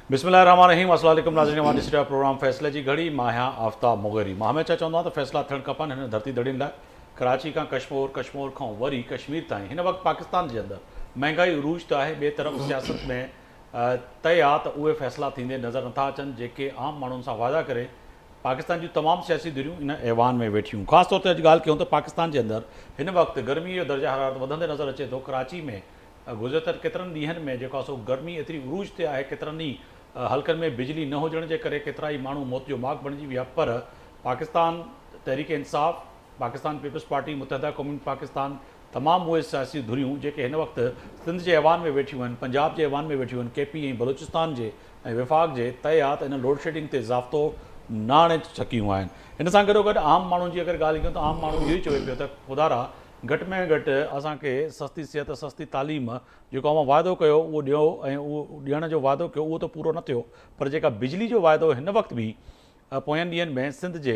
बिस्मिल्लाहिर्रहमानिर्रहीम। अस्सलाम वालेकुम नाज़रीन, हमारे सिटा प्रोग्राम फ़ैसले की घड़ी मां आहियां आफ्ताब मुग़री। मां हमेशा चवंदो आहियां त फ़ैसला थियणु खपनि हिन धरती धड़ियुनि लाइ। कराची खां कश्मीर, कश्मीर खां वरी कश्मीर ताईं हिन वक़्तु पाकिस्तान जे अंदरि महांगाई उरूज ते आहे। ॿिए तरफ़ सियासत में तय आहे त उहे फ़ैसला थींदे नज़र नथा अचनि जेके आम माण्हुनि सां वाइदा करे पाकिस्तान जूं तमामु सियासी धुरियूं इन ऐवान में वेठियूं। ख़ासि तौर ते अॼु ॻाल्हि कयूं त पाकिस्तान जे अंदरि हिन वक़्तु गर्मी जो दर्जा हरारत वधंदे नज़र अचे थो। कराची में गुज़िरियल केतिरनि ॾींहंनि में जेको आहे सो गर्मी एतिरी उरूज ते आहे, केतिरनि ई हल्कनि में बिजली न हुजण जे करे केतिरा ई माण्हू मौत जो माॻ बणिजी विया। पर पाकिस्तान तहरीक इंसाफ़, पाकिस्तान पीपल्स पार्टी, मुतहदा कौमी पाकिस्तान, तमामु उहे सियासी धुरियूं जेके हिन वक़्तु सिंध जे ऐवान में वेठियूं आहिनि, पंजाब जे ऐवान में वेठियूं आहिनि, KP ऐं बलूचिस्तान जे ऐं विफ़ाक़ जे तय आहे त इन लोड शेडिंग ते ज़ाब्तो न आणे सघियूं आहिनि। हिन सां गॾोगॾु आम माण्हुनि जी अगरि ॻाल्हि कयूं त आम माण्हू इहो ई चवे पियो त ख़ुदारा घटि में घटि असांखे सस्ती सिहत, सस्ती तालीम जेको अवां वाइदो कयो उहो ॾियो ऐं उहो ॾियण जो वाइदो कयो उहो त पूरो न थियो। पर जेका बिजली जो वाइदो हिन वक़्तु बि पोयंनि ॾींहंनि में सिंध जे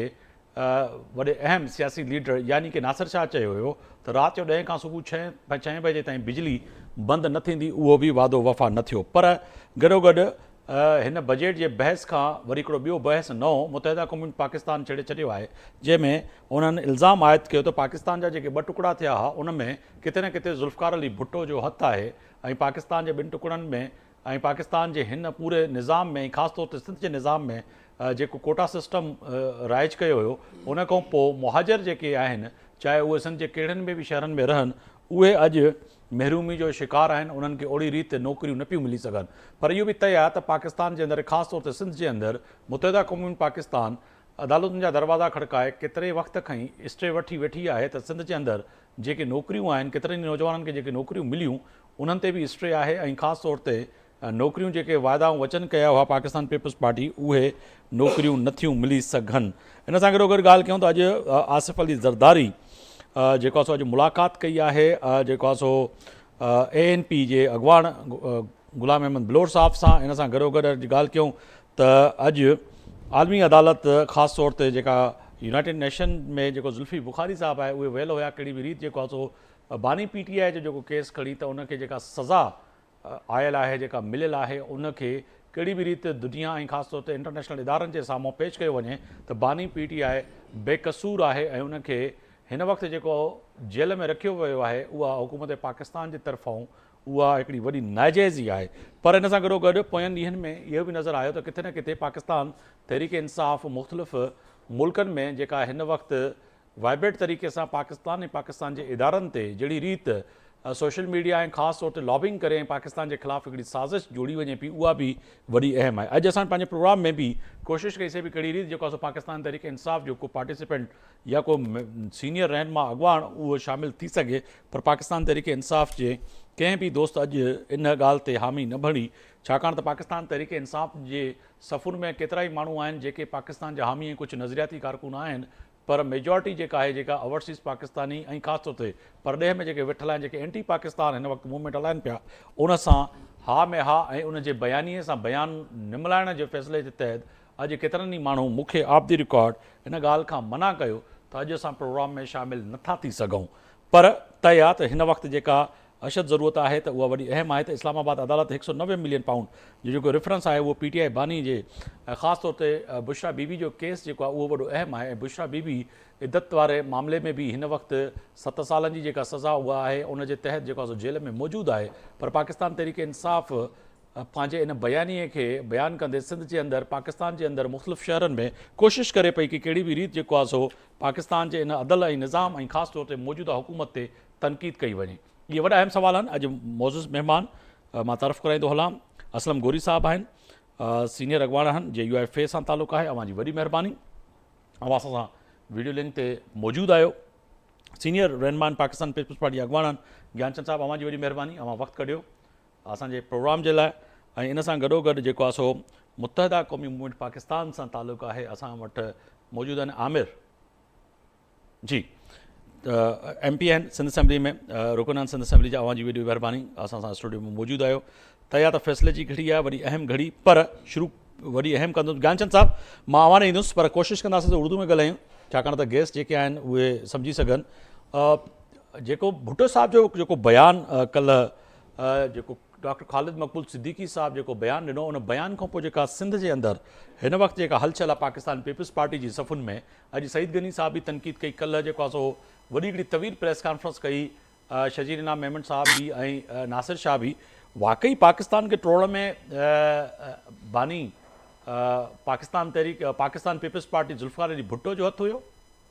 वॾे अहम सियासी लीडर यानी कि नासिर शाह चयो हुयो त राति जो 10 खां सुबुह 6 बजे ताईं बिजली बंदि न थींदी, उहो बि वाइदो वफ़ा न थियो। पर गॾोगॾु हिन बजट जे बहस खां वरी हिकिड़ो ॿियो बहस नओं मुतहदा क़ौमी पाकिस्तान छेड़े छॾियो आहे, जंहिंमें उन्हनि इल्ज़ाम आयद कयो त पाकिस्तान जा जेके 2 टुकड़ा थिया हुआ उन में किथे न किथे ज़ुल्फ़कार अली भुट्टो जो हथु आहे ऐं पाकिस्तान जे 2 टुकड़नि में ऐं पाकिस्तान जे हिन पूरे निज़ाम में, ख़ासि तौर ते सिंध जे निज़ाम में जेको कोटा सिस्टम राइज कयो हुयो उन खां पोइ मुहाजिर जेके आहिनि, चाहे उहे सिंध जे कहिड़नि बि शहरनि में रहनि, उहे अॼु महरूमी जो शिकार आहिनि, उन्हनि खे ओड़ी रीति नौकरियूं न पियूं मिली सघनि। पर इहो बि तय आहे त पाकिस्तान जे अंदरि, ख़ासि तौर ते सिंध जे अंदरि मुतहदा क़ौमी पाकिस्तान अदालतुनि जा दरवाज़ा खड़काए केतिरे वक़्त खां ई स्टे वठी वेठी आहे त सिंध जे अंदरि जेके नौकरियूं आहिनि, केतिरनि नौजवाननि खे जेके नौकरियूं मिलियूं उन्हनि ते बि स्टे आहे ऐं ख़ासि तौर ते नौकरियूं जेके वाइदा ऐं वचन कया हुआ पाकिस्तान पीपल्स पार्टी, उहे नौकरियूं नथियूं मिली सघनि। हिन सां गॾोगॾु ॻाल्हि कयूं त अॼु आसिफ़ अली ज़रदारी जेको आहे सो अॼु मुलाक़ात कई आहे जेको आहे सो ANP जे अॻवान ग़ुलाम अहमद बलोच साहिब सां। हिन सां गॾोगॾु अॼु ॻाल्हि कयूं त अॼु आलमी अदालत ख़ासि तौर ते जेका यूनाइटेड नेशन में जेको ज़ुल्फ़ी बुखारी साहिबु आहे उहे वियल हुया, कहिड़ी बि रीति जेको आहे सो बानी PTI जो जेको केस खणी त उनखे जेका सज़ा आयल आहे, जेका मिलियल आहे, उनखे कहिड़ी बि रीति दुनिया ऐं ख़ासि तौर ते इंटरनेशनल इदारनि जे साम्हूं पेश कयो वञे त बानी PTI बेक़सूर आहे ऐं उनखे हिन वक़्तु जेको जेल में रखियो वियो आहे उहा हुकूमत पाकिस्तान जे तरफ़ां उहा हिकिड़ी वॾी नाइजाइज़ी आहे। पर हिन सां गॾोगॾु पोयंनि ॾींहंनि में इहो बि नज़र आयो त किथे न किथे पाकिस्तान तहरीक इंसाफ़ मुख़्तलिफ़ मुल्कनि में जेका हिन वक़्तु वाइब्रेट तरीक़े सां पाकिस्तान ऐं पाकिस्तान जे इदारनि ते जहिड़ी रीति सोशल मीडिया ऐं ख़ासि तौर ते लॉबिंग करे ऐं पाकिस्तान जे ख़िलाफ़ु हिकिड़ी साज़िश जोड़ी वञे पई, उहा बि वॾी अहम आहे। अॼु असां पंहिंजे प्रोग्राम में बि कोशिशि कईसीं कहिड़ी रीति जेको आहे पाकिस्तान तहरीक इंसाफ़ जो को पार्टिसिपेंट या को सीनियर रहनुमा अॻवान उहो शामिलु थी सघे, पर पाकिस्तान तहरीक इंसाफ़ जे कंहिं बि दोस्त अॼु इन ॻाल्हि ते हामी न भणी, छाकाणि त पाकिस्तान तहरीक इंसाफ़ जे सफ़ुर में केतिरा ई माण्हू आहिनि जेके पाकिस्तान जा हामी ऐं कुझु नज़रियाती कारकुन आहिनि, पर मेजॉरिटी जेका आहे जेका ओवरसीज़ पाकिस्तानी ऐं ख़ासि तौर ते परॾेह में जेके वेठल आहिनि, जेके एंटी पाकिस्तान हिन वक़्तु मूवमेंट हलाइनि पिया, उन सां हा में हा ऐं उन जे बयानीअ सां बयानु निमलाइण जे फ़ैसिले जे तहत अॼु केतिरनि ई माण्हू मूंखे ऑफ द रिकॉर्ड हिन ॻाल्हि खां मना कयो त अॼु असां प्रोग्राम में शामिलु नथा थी सघूं। पर तय आहे त हिन वक़्तु जेका अशद ज़रूरत आहे त उहा वॾी अहम आहे त इस्लामाबाद अदालत 190 मिलियन पाउंड जो जेको रेफरेंस आहे उहो PTI बानी जे ख़ासि तौर ते बुशरा बीबी जो केस जेको आहे उहो वॾो अहम आहे ऐं बुशरा बीबी इद्दत वारे मामले में बि हिन वक़्तु 7 सालनि जी जेका सज़ा उहा आहे उन जे तहत जेको आहे जेल में मौजूदु आहे। पर पाकिस्तान तहरीक इंसाफ़ पंहिंजे इन बयानीअ खे बयानु कंदे सिंध जे अंदरि, पाकिस्तान जे अंदरि मुख़्तलिफ़ शहरनि में कोशिशि करे पई कि कहिड़ी बि रीति जेको आहे सो पाकिस्तान जे इन अदल ऐं निज़ाम ऐं ख़ासि तौर ते मौजूदा हुकूमत ते तनक़ीद कई वञे। इहे वॾा अहम सवाल आहिनि। अॼु मौज़ूज़ महिमान मां तारीफ़ कराईंदो हलां, असलम गोरी साहिबु आहिनि, सीनियर अॻवान आहिनि जे UFA सां तालुक़ु आहे। अवां जी वॾी महिरबानी, अवां सां वीडियो लिंक ते मौजूदु आहियो। सीनियर रहनुमान पाकिस्तान पीपल्स पार्टी अॻवान आहिनि ज्ञानचंद साहिबु, अवां जी वॾी महिरबानी, अवां वक़्तु कढियो असांजे प्रोग्राम जे लाइ। ऐं इन सां गॾोगॾु जेको आहे सो मुतहदा क़ौमी मूवमेंट पाकिस्तान सां तालुक़ु आहे, असां वटि मौजूदु आहिनि आमिर जी, MP आहिनि सिंध असेंबली में, रुकन आहिनि सिंध असेंबली जा, अवां जी वॾी महिरबानी, असां सां स्टूडियो में मौजूदु आहियो। तया त फ़ैसिले जी घड़ी आहे, वॾी अहम घड़ी, पर शुरू वॾी अहम कंदुसि ज्ञानचंद साहिबु, मां आवाज़ ईंदुसि पर कोशिशि कंदासीं त उर्दू में ॻाल्हायूं छाकाणि त गेस्ट जेके आहिनि उहे सम्झी सघनि। जेको भुट्टो साहिब जो जेको बयानु कल्ह जेको डॉक्टर ख़ालिद मक़बूल सिद्दीकी साहब जो बयान ॾिनो उन बयान खां पोइ जेका सिंध के अंदर हिन वक्त जेका हलचल आहे पाकिस्तान पीपल्स पार्टी जी सफ़ुनि में, अॼु सईद गनी साहब भी तनक़ीद कई, कल्ह जेको आहे सो वॾी हिकिड़ी तवील प्रेस कॉन्फ्रेंस कई शजीर इनाम मेमन साहब भी ऐं नासिर शाह भी। वाकई पाकिस्तान के टोड़ में बानी पाकिस्तान पीपल्स पार्टी जुल्फ़िकार अली भुट्टो जो हथ हुयो?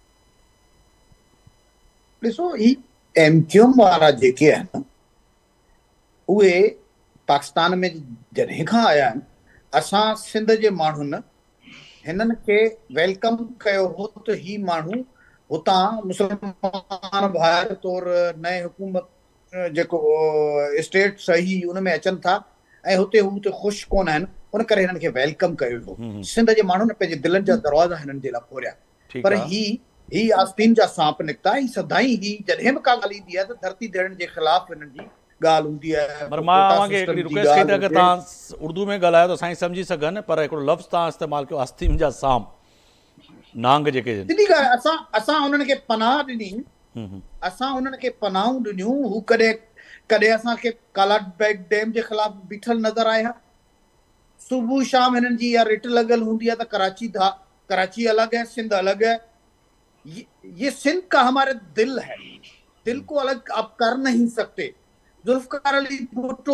ॾिसो, ही एमक्यूएम वारा जेके आहिनि उहे पाकिस्तान में जॾहिं खां आया आहिनि, असां सिंध जे माण्हुनि हिननि खे वेलकम कयो हो त ही माण्हू हुतां मुस्लमान भाइर तौर नए हुकूमत जेको स्टेट सही उन में अचनि था ऐं हुते हू त ख़ुशि कोन आहिनि, उन करे हिननि खे वेलकम कयो हो। सिंध जे माण्हुनि पंहिंजे दिलनि जा दरवाज़ा हिननि जे लाइ खोलिया, पर ही आस्तीन जा सांप निकिता। ही सदाई ही जॾहिं बि का ॻाल्हि ईंदी आहे त धरती ॾियण जे ख़िलाफ़ हिननि जी ॻाल्हि हूंदी आहे। पर मां तव्हांखे हिकिड़ी रिक्वेस्ट कई त अगरि तव्हां उर्दू में ॻाल्हायो त असां सम्झी सघनि, पर हिकिड़ो लफ़्ज़ तव्हां इस्तेमालु कयो आस्तीन जा सांप, नांग जेके सिधी ॻाल्हि, असां उन्हनि खे पनाह ॾिनी, असां उन्हनि खे पनाहूं ॾिनियूं। हू कॾहिं असांखे कालाबेग डैम जे ख़िलाफ़ बीठल नज़र आया। सुबुह शाम हिननि जी इहा रिट लॻल हूंदी आहे त कराची अलग है, सिंध अलग है। ये सिंध का हमारे दिल है, दिल को अलग आप कर नहीं सकते। जुल्फ़िकार अली भुट्टो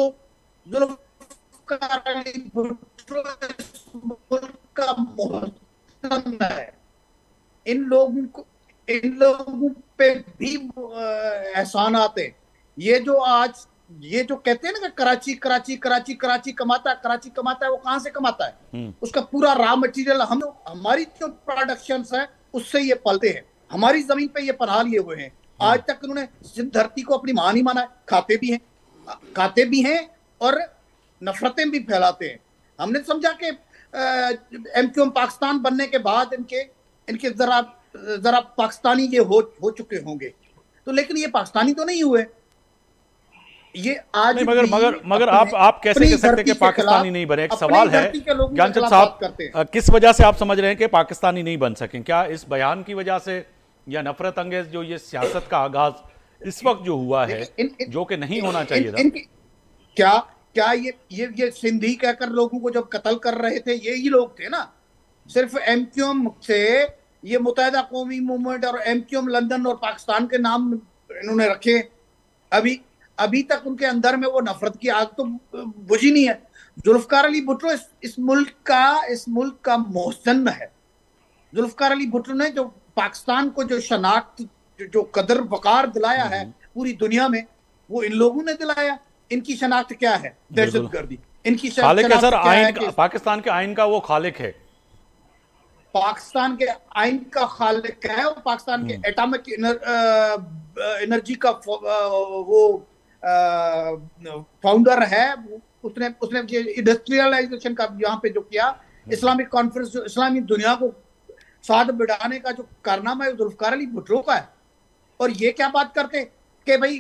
इस मुल्क का मोहतरम है। इन लोगों पे भी एहसान आते। ये जो कहते हैं ना कि कराची कमाता है, वो कहाँ से कमाता है? उसका पूरा रॉ मटेरियल हमारी जो प्रोडक्शन है उससे ये पलते हैं। हमारी जमीन पे ये पनाह लिए हुए हैं। आज तक उन्होंने सिंध धरती को अपनी मां नहीं माना है। खाते भी हैं और नफरतें भी फैलाते हैं। हमने समझा कि एमक्यूएम पाकिस्तान बनने के बाद इनके जरा पाकिस्तानी ये हो चुके होंगे, तो लेकिन ये पाकिस्तानी तो नहीं हुए। ये आज नहीं, मगर आप कैसे कह सकते हैं कि पाकिस्तानी नहीं बने? एक सवाल है ज्ञानचंद साहब, किस वजह से आप समझ रहे हैं कि पाकिस्तानी नहीं बन सकें? क्या इस बयान की वजह से, या नफरत अंगेज जो ये सियासत का आगाज इस वक्त जो हुआ है जो कि नहीं होना चाहिए था? क्या ये सिंधी कहकर लोगों को जब कत्ल कर रहे थे यही लोग थे ना? सिर्फ एमक्यूएम से ये मुत्तहिदा कौमी मूवमेंट और एमक्यूएम लंदन और पाकिस्तान के नाम इन्होंने रखे। अभी तक उनके अंदर में वो नफरत की आग तो बुझी नहीं है। जुल्फ़िकार अली भुट्टो इस मुल्क का मोहसन है। जुल्फ़िकार अली भुट्टो ने जो पाकिस्तान को जो शनाख्त, जो कदर वकार दिलाया है पूरी दुनिया में, वो इन लोगों ने दिलाया। इनकी शनाख्त क्या है? दहशतगर्दी। इनकी खालिक है सर, आइन पाकिस्तान के आइन का वो खालिक है। पाकिस्तान के आइन का खालिक है और पाकिस्तान के एटॉमिक एनर्जी का वो फाउंडर है। उसने इंडस्ट्रियलाइजेशन का यहाँ पे जो किया, इस्लामिक कॉन्फ्रेंस, जो इस्लामी दुनिया को साथ बिठाने का जो कारनामा है जुल्फ़िकार अली भुट्टो का है। और ये क्या बात करते कि भाई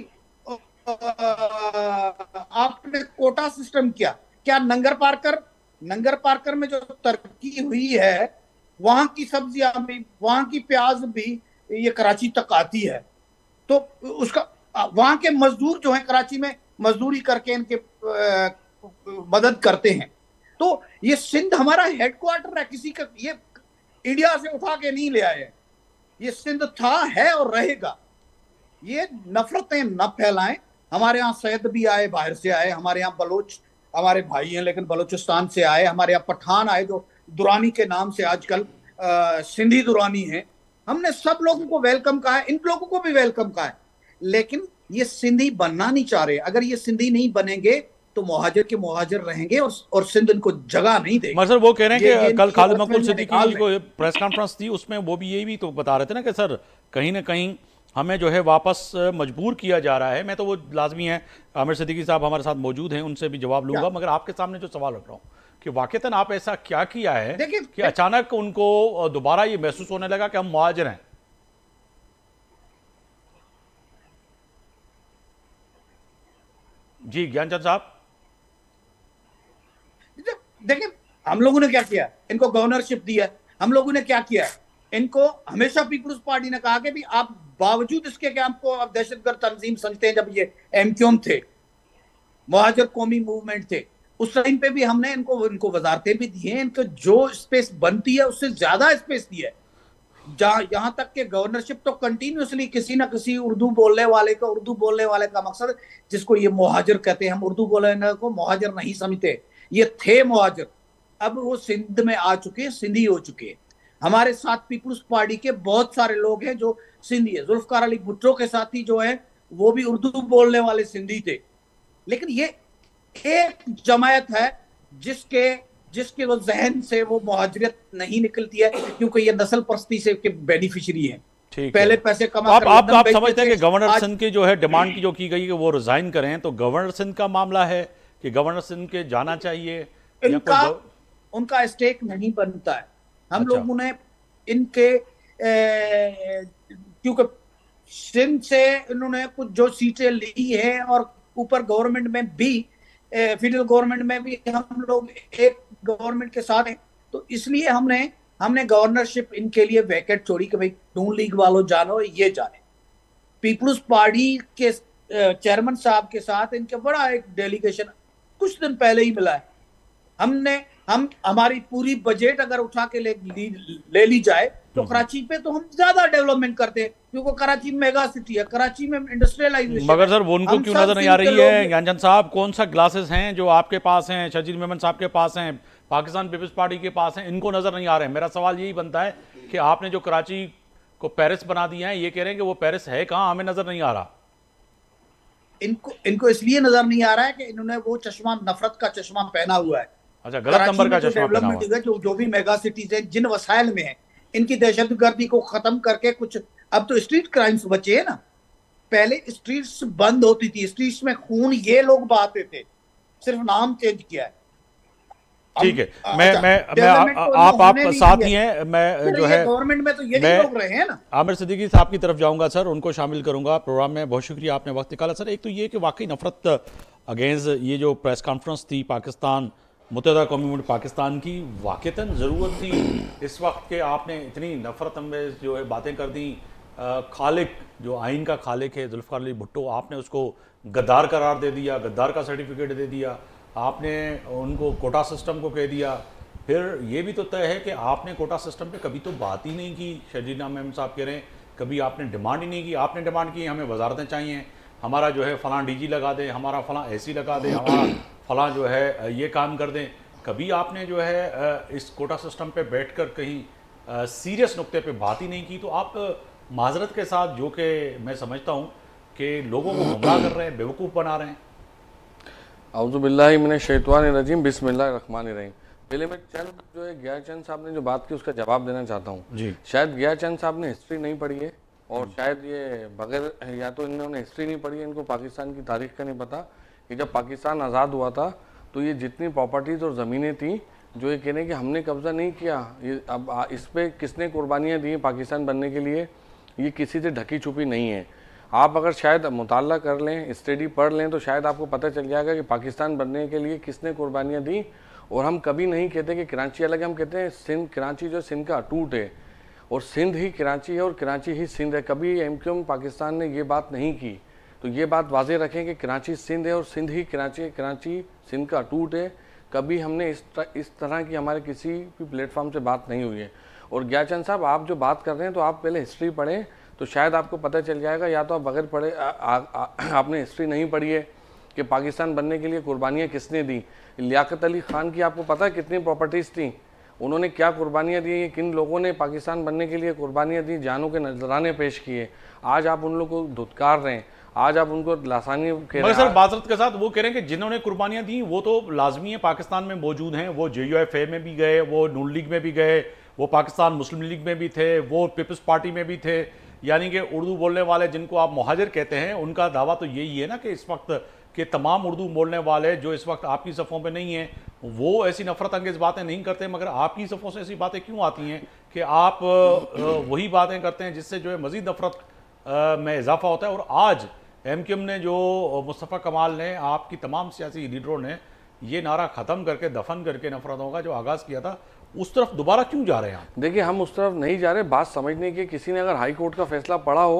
आपने कोटा सिस्टम किया, क्या नंगर पार्कर में जो तरक्की हुई है, वहां की सब्जियां भी, वहां की प्याज भी ये कराची तक आती है। तो उसका वहां के मजदूर जो हैं कराची में मजदूरी करके इनके मदद करते हैं। तो ये सिंध हमारा हेडक्वार्टर है, किसी का ये इंडिया से उठा के नहीं ले आए। ये सिंध था, है और रहेगा। ये नफरतें न फैलाएं। हमारे यहाँ सैयद भी आए, बाहर से आए। हमारे यहाँ बलोच हमारे भाई हैं लेकिन बलोचिस्तान से आए। हमारे यहाँ पठान आए जो दुरानी के नाम से आजकल सिंधी दुरानी हैं। हमने सब लोगों को वेलकम कहा है, इन लोगों को भी वेलकम कहा है, लेकिन ये सिंधी बनना नहीं चाह रहे। अगर ये सिंधी नहीं बनेंगे तो मुहाजिर के मुहाजिर रहेंगे और सिंध इनको जगह नहीं देगी। सर वो कह रहे हैं कि कल खालिद मक़बूल सिद्दीकी जी को प्रेस कॉन्फ्रेंस थी, उसमें वो भी यही भी तो बता रहे थे ना कि सर कहीं ना कहीं हमें जो है वापस मजबूर किया जा रहा है। मैं तो वो लाजमी है, आमिर सिद्दीकी साहब हमारे साथ मौजूद हैं, उनसे भी जवाब लूंगा, मगर आपके सामने जो सवाल रख रहा हूँ कि वाकईतन आप ऐसा क्या किया है कि अचानक उनको दोबारा ये महसूस होने लगा कि हम मुहाजिर हैं? जी ज्ञानचंद साहब, देखिए हम लोगों ने क्या किया, इनको गवर्नरशिप दी है। हम लोगों ने क्या किया, इनको हमेशा पीपुल्स पार्टी ने कहा कि भी आप बावजूद इसके कि आपको आप दहशतगर्द तंजीम समझते हैं, जब ये एमक्यूएम थे, मुहाजिर कौमी मूवमेंट थे, उस टाइम पे भी हमने इनको वजारतें भी दी हैं, इनको जो स्पेस बनती है उससे ज्यादा स्पेस दिया है। जहां यहां तक के गवर्नरशिप तो कंटिन्यूसली किसी ना किसी उर्दू बोलने वाले का मकसद, जिसको ये मुहाजिर कहते हैं, हम उर्दू बोलने को मुहाजिर नहीं समझते, ये थे मुहाजिर, अब वो सिंध में आ चुके हैं, सिंधी हो चुके हैं। हमारे साथ पीपुल्स पार्टी के बहुत सारे लोग हैं जो सिंधी है। जुल्फकार अली भुट्टो के साथी जो है वो भी उर्दू बोलने वाले सिंधी थे। लेकिन ये एक जमायत है जिसके जिसके वो जहन से वो मुहाजिरत नहीं निकलती है, क्योंकि ये नस्ल परस्ती से के बेनिफिशियरी है। पहले पैसे कमा आप समझते हैं कि गवर्नर सिंध की जो है डिमांड की जो की गई है वो रिजाइन करें, तो गवर्नर सिंध का मामला है कि गवर्नर सिंध के जाना चाहिए इनका उनका स्टेक नहीं बनता है। हम लोगों ने इनके क्योंकि सिंध से इन्होंने कुछ जो सीटें ली हैं और ऊपर गवर्नमेंट में भी, फेडरल गवर्नमेंट में भी हम लोग एक गवर्नमेंट के साथ हैं, तो इसलिए हमने गवर्नरशिप इनके लिए वैकेट छोड़ी कि भाई नून लीग वालों जानो, ये जाने। पीपुल्स पार्टी के चेयरमैन साहब के साथ इनके बड़ा एक डेलीगेशन कुछ दिन पहले ही मिला है। हमारी पूरी बजट अगर उठा के ले ली जाए तो कराची पे तो हम ज्यादा डेवलपमेंट करते हैं, क्योंकि कराची मेगा सिटी है, कराची में इंडस्ट्रियलाइजेशन। मगर सर वो उनको क्यों नजर नहीं आ रही है? ज्ञानचंद साहब, कौन सा ग्लासेस हैं जो आपके पास हैं, शजील मेमन साहब के पास हैं, पाकिस्तान पीपल्स पार्टी के पास हैं, इनको नजर नहीं आ रहे हैं? मेरा सवाल यही बनता है कि आपने जो कराची को पेरिस बना दिया है, ये कह रहे हैं कि वो पेरिस है कहाँ, हमें नजर नहीं आ रहा। इनको इसलिए नजर नहीं आ रहा है कि इन्होंने वो चश्मा, नफरत का चश्मा पहना हुआ है। अच्छा, गलत नंबर का चश्मा पहना हुआ है। जो भी मेगा सिटीज है, जिन वसाइल में है, इनकी दहशतगर्दी को खत्म करके कुछ, अब तो स्ट्रीट क्राइम्स बचे हैं ना, पहले स्ट्रीट्स बंद होती थी, स्ट्रीट्स में खून ये लोग बहाते थे, सिर्फ नाम चेंज किया है। ठीक है, आप साथ ही हैं, मैं जो है गवर्नमेंट में तो यही लोग रहे हैं ना। आमिर सिद्दीकी साहब की तरफ जाऊंगा सर, उनको शामिल करूंगा प्रोग्राम में। बहुत शुक्रिया, आपने वक्त निकाला सर। एक तो ये कि वाकई नफरत अगेंस्ट ये जो प्रेस कॉन्फ्रेंस थी पाकिस्तान मुत्तहदा कौमी मूवमेंट पाकिस्तान की, वाकईतन ज़रूरत थी इस वक्त के आपने इतनी नफरत में जो है बातें कर दी। खालिक, जो आइन का खालिक है जुल्फकार अली भुट्टो, आपने उसको गद्दार करार दे दिया, गद्दार का सर्टिफिकेट दे दिया, आपने उनको कोटा सिस्टम को कह दिया। फिर ये भी तो तय है कि आपने कोटा सिस्टम पे कभी तो बात ही नहीं की। शजीना मेम साहब कह रहे हैं कभी आपने डिमांड ही नहीं की। आपने डिमांड की हमें वजारतें चाहिए, हमारा जो है फ़लाँ डीजी लगा दें, हमारा फ़लाँ एसी लगा दें, हमारा फ़लाँ जो है ये काम कर दें। कभी आपने जो है इस कोटा सिस्टम पे बैठकर कहीं सीरियस नुक्ते पे बात ही नहीं की। तो आप माजरत के साथ, जो कि मैं समझता हूँ कि लोगों को गुमराह कर रहे हैं, बेवकूफ़ बना रहे हैं। औज़ु बिल्लाहि मिनश शैतानिर रजीम, बिस्मिल्लाहिर रहमानिर रहीम। पहले मैं चंद जो है गियाचंद साहब ने जो बात की उसका जवाब देना चाहता हूँ जी। शायद गियाचंद साहब ने हिस्ट्री नहीं पढ़ी है, और शायद ये बगैर, या तो इन्होंने हिस्ट्री नहीं पढ़ी है, इनको पाकिस्तान की तारीख का नहीं पता कि जब पाकिस्तान आज़ाद हुआ था तो ये जितनी प्रॉपर्टीज़ और ज़मीनें थी जो ये कहने कि हमने कब्ज़ा नहीं किया, ये अब इस पर किसने कुर्बानियाँ दी पाकिस्तान बनने के लिए, ये किसी से ढकी छुपी नहीं है। आप अगर शायद मुताला कर लें, स्टडी पढ़ लें, तो शायद आपको पता चल जाएगा कि पाकिस्तान बनने के लिए किसने कुर्बानियाँ दी। और हम कभी नहीं कहते कि कराची अलग है, हम कहते हैं सिंध, कराची जो सिंध का अटूट है, और सिंध ही कराची है और कराची ही सिंध है। कभी एमक्यूएम पाकिस्तान ने ये बात नहीं की, तो ये बात वाज़ेह रखें कि कराची सिंध है और सिंध ही कराची है, कराची सिंध का अटूट है। कभी हमने इस तरह की हमारे किसी भी प्लेटफॉर्म से बात नहीं हुई है। और गियाचंद साहब, आप जो बात कर रहे हैं तो आप पहले हिस्ट्री पढ़ें तो शायद आपको पता चल जाएगा, या तो आप बगैर पढ़े आपने हिस्ट्री नहीं पढ़ी है कि पाकिस्तान बनने के लिए कुर्बानियाँ किसने दी। लियाकत अली ख़ान की आपको पता है कितनी प्रॉपर्टीज़ थी, उन्होंने क्या कुर्बानियाँ दी, ये किन लोगों ने पाकिस्तान बनने के लिए कुर्बानियाँ दी, जानों के नजराने पेश किए। आज आप उन लोगों को धुतकार रहे हैं, आज आप उनको लासानी कह रहे हैं। सर बाज़रत के साथ वो कह रहे हैं कि जिन्होंने कुर्बानियाँ दी वो तो लाजमी है पाकिस्तान में मौजूद हैं, वो JUIF में भी गए, वो नून लीग में भी गए, वो पाकिस्तान मुस्लिम लीग में भी थे, वो पीपल्स पार्टी में भी थे। यानी कि उर्दू बोलने वाले जिनको आप मुहाजिर कहते हैं, उनका दावा तो यही है ना कि इस वक्त के तमाम उर्दू बोलने वाले जो इस वक्त आपकी सफ़ों पे नहीं हैं, वो ऐसी नफरत अंगेज़ बातें नहीं करते, मगर आपकी सफ़ों से ऐसी बातें क्यों आती हैं कि आप वही बातें करते हैं जिससे जो है मज़ीद नफरत में इजाफा होता है। और आज MQM ने जो मुस्तफ़ा कमाल ने, आपकी तमाम सियासी लीडरों ने ये नारा ख़त्म करके, दफन करके नफरतों का जो आगाज़ किया था, उस तरफ दोबारा क्यों जा रहे हैं आप? देखिए, हम उस तरफ नहीं जा रहे। बात समझने की, किसी ने अगर हाई कोर्ट का फैसला पढ़ा हो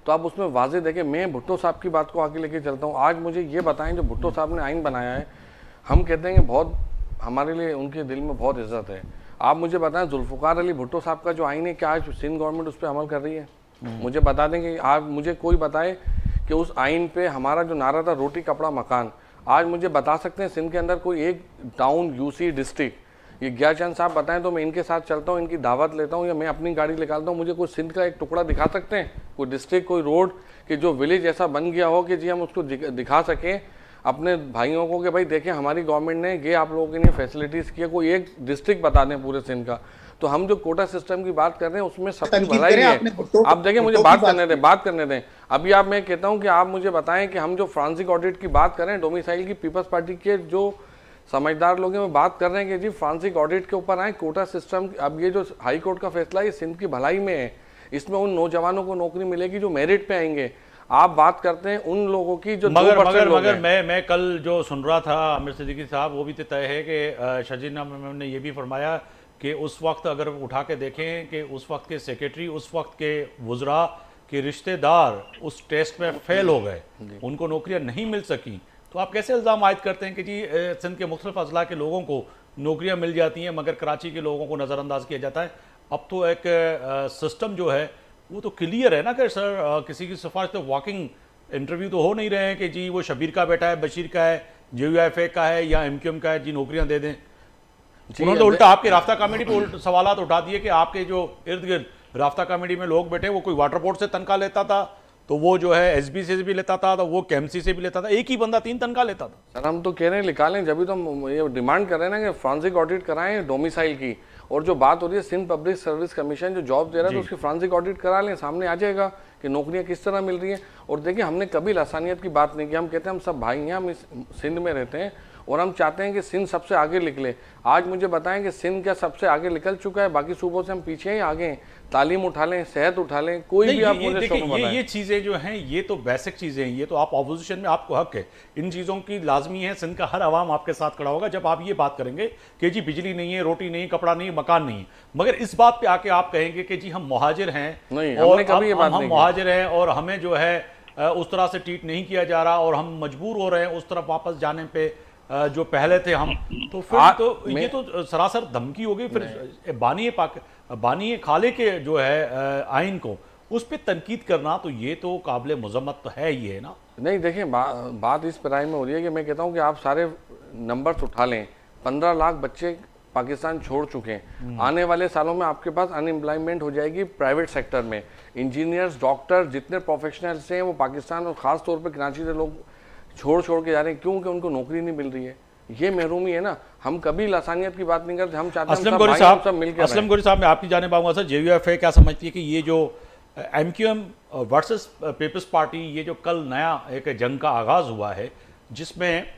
तो आप उसमें वाजे देखें। मैं भुट्टो साहब की बात को आगे लेके चलता हूँ। आज मुझे ये बताएं, जो भुट्टो साहब ने आइन बनाया है, हम कहते हैं कि बहुत हमारे लिए उनके दिल में बहुत इज्जत है। आप मुझे बताएं जुल्फ़िकार अली भुट्टो साहब का जो आइन है, क्या आज सिंध गवर्नमेंट उस पर अमल कर रही है? मुझे बता दें कि आप मुझे कोई बताए कि उस आइन पे हमारा जो नारा था रोटी कपड़ा मकान, आज मुझे बता सकते हैं सिंध के अंदर कोई एक टाउन यूसी डिस्ट्रिक्ट, ये ज्ञाचंद साहब बताएं तो मैं इनके साथ चलता हूँ, इनकी दावत लेता हूँ, या मैं अपनी गाड़ी निकालता हूँ, मुझे कोई सिंध का एक टुकड़ा दिखा सकते हैं, कोई डिस्ट्रिक्ट, कोई रोड कि जो विलेज ऐसा बन गया हो कि जी हम उसको दिखा सकें अपने भाइयों को कि भाई देखें हमारी गवर्नमेंट ने ये आप लोगों के लिए फैसिलिटीज़ किया। कोई एक डिस्ट्रिक्ट बता दें पूरे सिंध का। तो हम जो कोटा सिस्टम की बात कर रहे हैं उसमें सबकी भलाई है। आप देखें, मुझे बात करने दें। अभी आप, मैं कहता हूं कि आप मुझे बताएं कि हम जो फ्रांसिक ऑडिट की बात करें, डोमिसाइल की पीपल्स पार्टी के जो समझदार लोग हैं वो बात कर रहे हैं कि जी फ्रांसिक ऑडिट के ऊपर आए, कोटा सिस्टम। अब ये जो हाई कोर्ट का फैसला है ये सिंध की भलाई में है, इसमें उन नौजवानों को नौकरी मिलेगी जो मेरिट पे आएंगे। आप बात करते हैं उन लोगों की जो मगर मैं कल जो सुन रहा था आमिर सिद्दीकी साहब, वो भी तो तय है कि शजीना मैम ने ये भी फरमाया कि उस वक्त अगर उठा के देखें कि उस वक्त के सेक्रेटरी, उस वक्त के वुज़रा के रिश्तेदार उस टेस्ट में फेल हो गए, उनको नौकरियां नहीं मिल सकी। तो आप कैसे इल्ज़ाम आयद करते हैं कि जी सिंध के मुख्तलिफ अजला के लोगों को नौकरियां मिल जाती हैं मगर कराची के लोगों को नज़रअंदाज किया जाता है? अब तो एक सिस्टम जो है वो तो क्लियर है ना कि सर किसी की सिफारिश तो वॉकिंग इंटरव्यू तो हो नहीं रहे हैं कि जी वो शबीर का बेटा है, बशीर का है, JUIF का है या MQM का है, जी नौकरियां दे दें। उन्होंने तो उल्टा आपकी राफ्ता कमेटी पे सवाल उठा दिए कि आपके जो इर्द गिर्द राफ्ता कमेटी में लोग बैठे, वो कोई वाटर बोर्ड से तनख्वाह लेता था, तो वो जो है SB से भी लेता था, तो वो KMC से भी लेता था, एक ही बंदा 3 तनख्वाह लेता था। सर हम तो कह रहे हैं निकालें, जब भी तो हम ये डिमांड कर रहे हैं ना कि फ्रांसिक ऑडिट कराएं डोमिसाइल की। और जो बात हो रही है सिंध पब्लिक सर्विस कमीशन जो जॉब दे रहा है तो उसकी फ्रांसिक ऑडिट करा लें, सामने आ जाएगा कि नौकरियां किस तरह मिल रही हैं। और देखिए हमने कभी लसानियत की बात नहीं की, हम कहते हैं हम सब भाई हैं, हम इस सिंध में रहते हैं और हम चाहते हैं कि सिंध सबसे आगे निकले। आज मुझे बताएं कि सिंध क्या सबसे आगे निकल चुका है? बाकी सूबों से हम पीछे ही आगे हैं। तालीम उठा लें, सेहत उठा लें, कोई भी आप मुझे देखिए ये चीज़ें जो हैं ये तो बेसिक चीज़ें हैं, ये तो आप ऑपोजिशन में आपको हक है, इन चीज़ों की लाजमी है। सिंध का हर आवाम आपके साथ खड़ा होगा जब आप ये बात करेंगे कि जी बिजली नहीं है, रोटी नहीं, कपड़ा नहीं, मकान नहीं है। मगर इस बात पे आके आप कहेंगे कि जी हम मुहाजिर हैं और हम मुहाजिर हैं और हमें जो है उस तरह से ट्रीट नहीं किया जा रहा और हम मजबूर हो रहे हैं उस तरफ वापस जाने पे जो पहले थे हम, तो फिर तो ये तो सरासर धमकी हो गई। फिर बानी खाले के जो है आइन को उस पर तनकीद करना, तो ये तो काबिल मजम्मत तो है ही है ना। नहीं देखिए बात इस पराई में हो रही है कि मैं कहता हूँ कि आप सारे नंबर्स उठा लें, 15 लाख बच्चे पाकिस्तान छोड़ चुके हैं। आने वाले सालों में आपके पास अनएम्प्लॉयमेंट हो जाएगी प्राइवेट सेक्टर में। इंजीनियर्स, डॉक्टर, जितने प्रोफेशनल्स हैं वो पाकिस्तान और ख़ास तौर पर कराची से लोग छोड़ के जा रहे हैं, क्योंकि उनको नौकरी नहीं मिल रही है। ये महरूमी है ना। हम कभी लसानियत की बात नहीं करते, हम चाहते हैं असलम गोरी साहब मैं आपकी जानिब आऊँगा सर। JUIF क्या समझती है कि ये जो MQM वर्सेस पीपल्स पार्टी, ये जो कल नया एक जंग का आगाज़ हुआ है जिसमें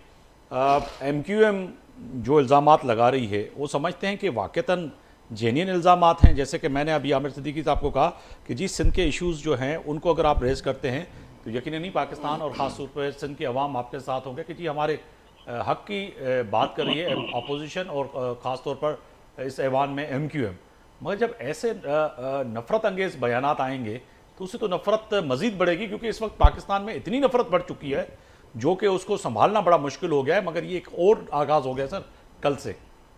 MQM जो इल्ज़ामात लगा रही है वो समझते हैं कि वाक़तन जेन्युइन इल्ज़ामात हैं? जैसे कि मैंने अभी आमिर सिद्दीकी साहब को कहा कि जी सिंध के इशूज़ जो हैं उनको अगर आप रेज़ करते हैं तो यकीनन नहीं पाकिस्तान और ख़ास तौर पर सिंध के अवाम आपके साथ होंगे कि जी हमारे हक की बात कर रही है अपोजिशन और ख़ास तौर पर इस ऐवान में MQM। मगर जब ऐसे नफ़रत अंगेज़ बयानात आएंगे तो उससे तो नफ़रत मज़ीद बढ़ेगी, क्योंकि इस वक्त पाकिस्तान में इतनी नफ़रत बढ़ चुकी है जो कि उसको संभालना बड़ा मुश्किल हो गया है। मगर ये एक और आगाज़ हो गया सर कल से।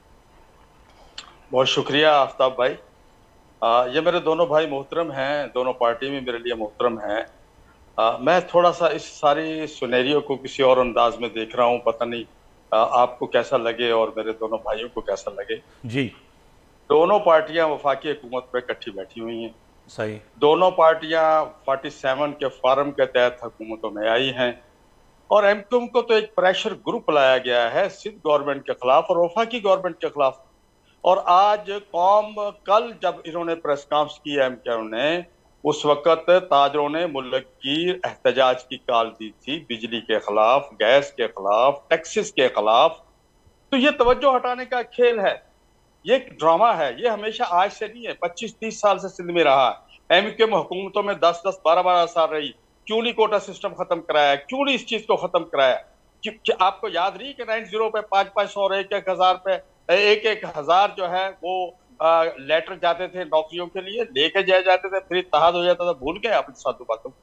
बहुत शुक्रिया आफ्ताब भाई। ये मेरे दोनों भाई मोहतरम हैं, दोनों पार्टी में मेरे लिए मोहतरम हैं। मैं थोड़ा सा इस सारी सुनेरियो को किसी और अंदाज में देख रहा हूँ, पता नहीं आपको कैसा लगे और मेरे दोनों भाइयों को कैसा लगे। जी दोनों पार्टियां वफाकी हुकूमत पे इकट्ठी बैठी हुई हैं। सही। दोनों पार्टियां 47 के फार्म के तहत हुकूमतों में आई हैं और MQM को तो एक प्रेशर ग्रुप लाया गया है सिंध गवर्नमेंट के खिलाफ और वफाकी गवर्नमेंट के खिलाफ। और आज कौम, कल जब इन्होंने प्रेस कॉन्फ्रेंस की MQM ने, उस वक्त ताजरों ने मुल्क की एहतजाज की कॉल दी थी, बिजली के खिलाफ, गैस के खिलाफ, टैक्सेस के खिलाफ। तो ये तवज्जो हटाने का खेल है, ये ड्रामा है। ये हमेशा आज से नहीं है, 25-30 साल से सिंध में रहा है। MQM हुकूमतों में 10-10, 12-12 साल रही, क्यों नहीं कोटा सिस्टम खत्म कराया, क्यों नहीं इस चीज को खत्म कराया? आपको याद नहीं कि 90 पे 500 और 1-1 हजार पे 1-1 हजार जो है वो लेटर जाते थे नौकरियों के लिए, लेके जाए जाते थे, फिर इत्तेहाद हो जाता था। भूल गए आप इन साधु बातों?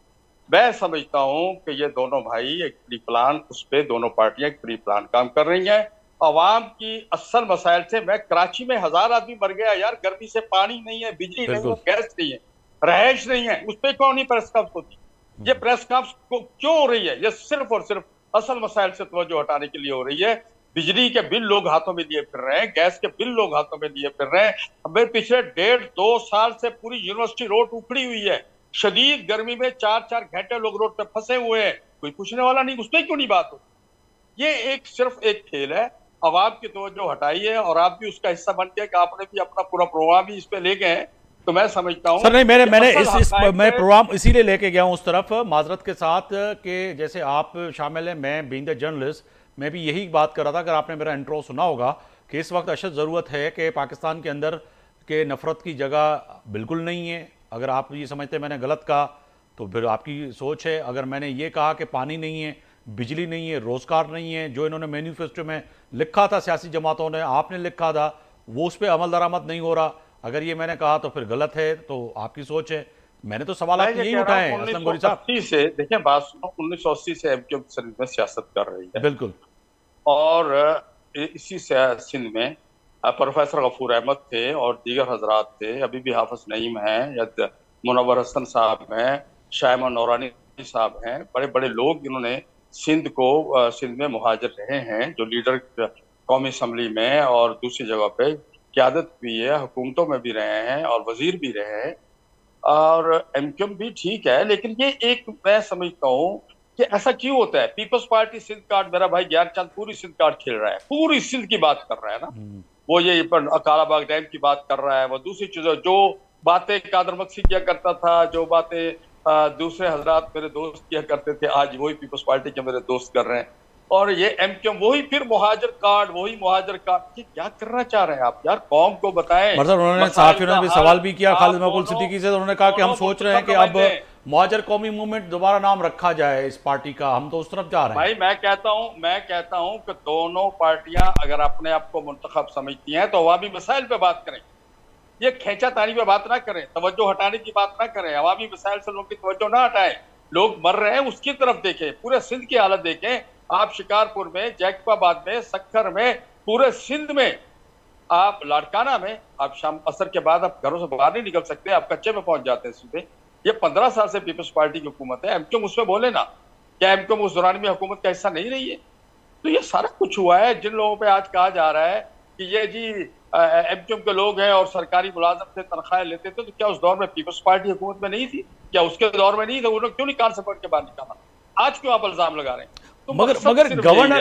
मैं समझता हूं कि ये दोनों भाई एक प्री प्लान, उस पे दोनों पार्टियां एक प्री प्लान काम कर रही हैं। अवाम की असल मसाइल से, मैं कराची में 1000 आदमी मर गया यार, गर्मी से, पानी नहीं है, बिजली नहीं है, गैस नहीं है, रहायश नहीं है, उस पर क्यों नहीं प्रेस कॉन्फ्रेंस होती? ये प्रेस कॉन्फ्रेंस क्यों हो रही है? ये सिर्फ और सिर्फ असल मसाइल से तवज्जो हटाने के लिए हो रही है। बिजली के बिल लोग हाथों में लिए फिर रहे हैं, गैस के बिल लोग हाथों में लिए फिर रहे हैं। हमें पिछले 1.5-2 साल से पूरी यूनिवर्सिटी रोड उखड़ी हुई है, शदीद गर्मी में 4-4 घंटे लोग रोड पे फंसे हुए हैं, कोई पूछने वाला नहीं, उस पर क्यों नहीं बात हो? ये एक सिर्फ एक खेल है, अवाम की तवज्जो हटाई है, और आप भी उसका हिस्सा बन के, आपने भी अपना पूरा प्रोग्राम ही इस पे ले गए हैं। तो मैं समझता हूं सर, नहीं, मैंने मैं प्रोग्राम इसीलिए लेके गया हूं उस तरफ, माजरत के साथ, कि जैसे आप शामिल हैं, मैं बीइंग द जर्नलिस्ट, मैं भी यही बात कर रहा था। अगर आपने मेरा इंट्रो सुना होगा कि इस वक्त अशद ज़रूरत है कि पाकिस्तान के अंदर के नफरत की जगह बिल्कुल नहीं है। अगर आप ये समझते मैंने गलत कहा तो फिर आपकी सोच है। अगर मैंने ये कहा कि पानी नहीं है, बिजली नहीं है, रोज़गार नहीं है, जो इन्होंने मैनिफेस्टो में लिखा था सियासी जमातों ने, आपने लिखा था, वो उस पर अमल दरामद नहीं हो रहा, अगर ये मैंने कहा तो फिर गलत है, तो आपकी सोच है। मैंने तो सवाल आपके यही उठाए हैं असलम गोरी साहब। 1980 से, देखिए बात सुनो, 1980 से एमक्यूएम सिंध में सियासत कर रही है। बिल्कुल। और इसी सिंध में प्रोफेसर गफूर अहमद थे और दीगर हजरात थे, अभी भी हाफिज नईम हैं, या मुनव्वर हसन साहब हैं, शायमा नौरानी साहब हैं, बड़े बड़े लोग जिन्होंने सिंध में मुहाजिर रहे हैं, जो लीडर कौमी असम्बली में और दूसरी जगह पे क़यादत भी है, हुकूमतों में भी रहे हैं और वजीर भी रहे हैं। और एमक्यूएम भी ठीक है, लेकिन ये एक, मैं समझता हूँ कि ऐसा क्यों होता है? पीपल्स पार्टी सिंध कार्ड, मेरा भाई ज्ञानचंद पूरी सिंध कार्ड खेल रहा है, पूरी सिंध की बात कर रहा है ना, वो ये कालाबाग डैम की बात कर रहा है, वो दूसरी चीजों, जो बातें कादर मक्सी किया करता था, जो बातें दूसरे हजरात मेरे दोस्त किया करते थे, आज वही पीपल्स पार्टी के मेरे दोस्त कर रहे हैं। और ये एमक्यूएम वही, फिर मुहाजिर कार्ड, वही मुहाजिर कार्ड, ये क्या करना चाह रहे हैं आप यार? कौम को बताएं। मतलब उन्होंने सहाफियों ने भी सवाल भी किया खालिद मकबूल सिद्दीकी से, उन्होंने कहा कि हम सोच रहे हैं कि अब मुहाजिर कौमी मूवमेंट दोबारा नाम रखा जाए इस पार्टी का, हम तो उस तरफ जा रहे हैं। भाई मैं कहता हूं कि दोनों पार्टियां अगर अपने आप को मुंतखब समझती हैं तो अवामी मसाइल पे बात करें, ये खींचातानी पे बात ना करें, तवज्जो हटाने की बात ना करें, अवामी मसाइल से लोगों की तवज्जो ना हटाएं, लोग मर रहे हैं उसकी तरफ देखें, पूरे सिंध की हालत देखें। आप शिकारपुर में, जैकबाबाद में, सक्खर में, पूरे सिंध में, आप लाड़काना में, आप शाम असर के बाद आप घरों से बाहर नहीं निकल सकते, आप कच्चे में पहुंच जाते हैं सीधे। ये 15 साल से पीपल्स पार्टी की हुकूमत है, एमक्यूएम उसमें बोले ना, क्या एमक्यूएम उस दौरान में हुकूमत का हिस्सा नहीं रही है? तो ये सारा कुछ हुआ है। जिन लोगों पे आज कहा जा रहा है कि ये जी एमक्यूएम के लोग हैं और सरकारी मुलाजम से तनख्वाहें लेते थे, तो क्या उस दौर में पीपल्स पार्टी हुकूमत में नहीं थी? क्या उसके दौर में नहीं था? उन्होंने क्यों नहीं कार से पढ़ के बाहर निकाला? आज क्यों आप इल्जाम लगा रहे हैं? तो मगर गवर्नर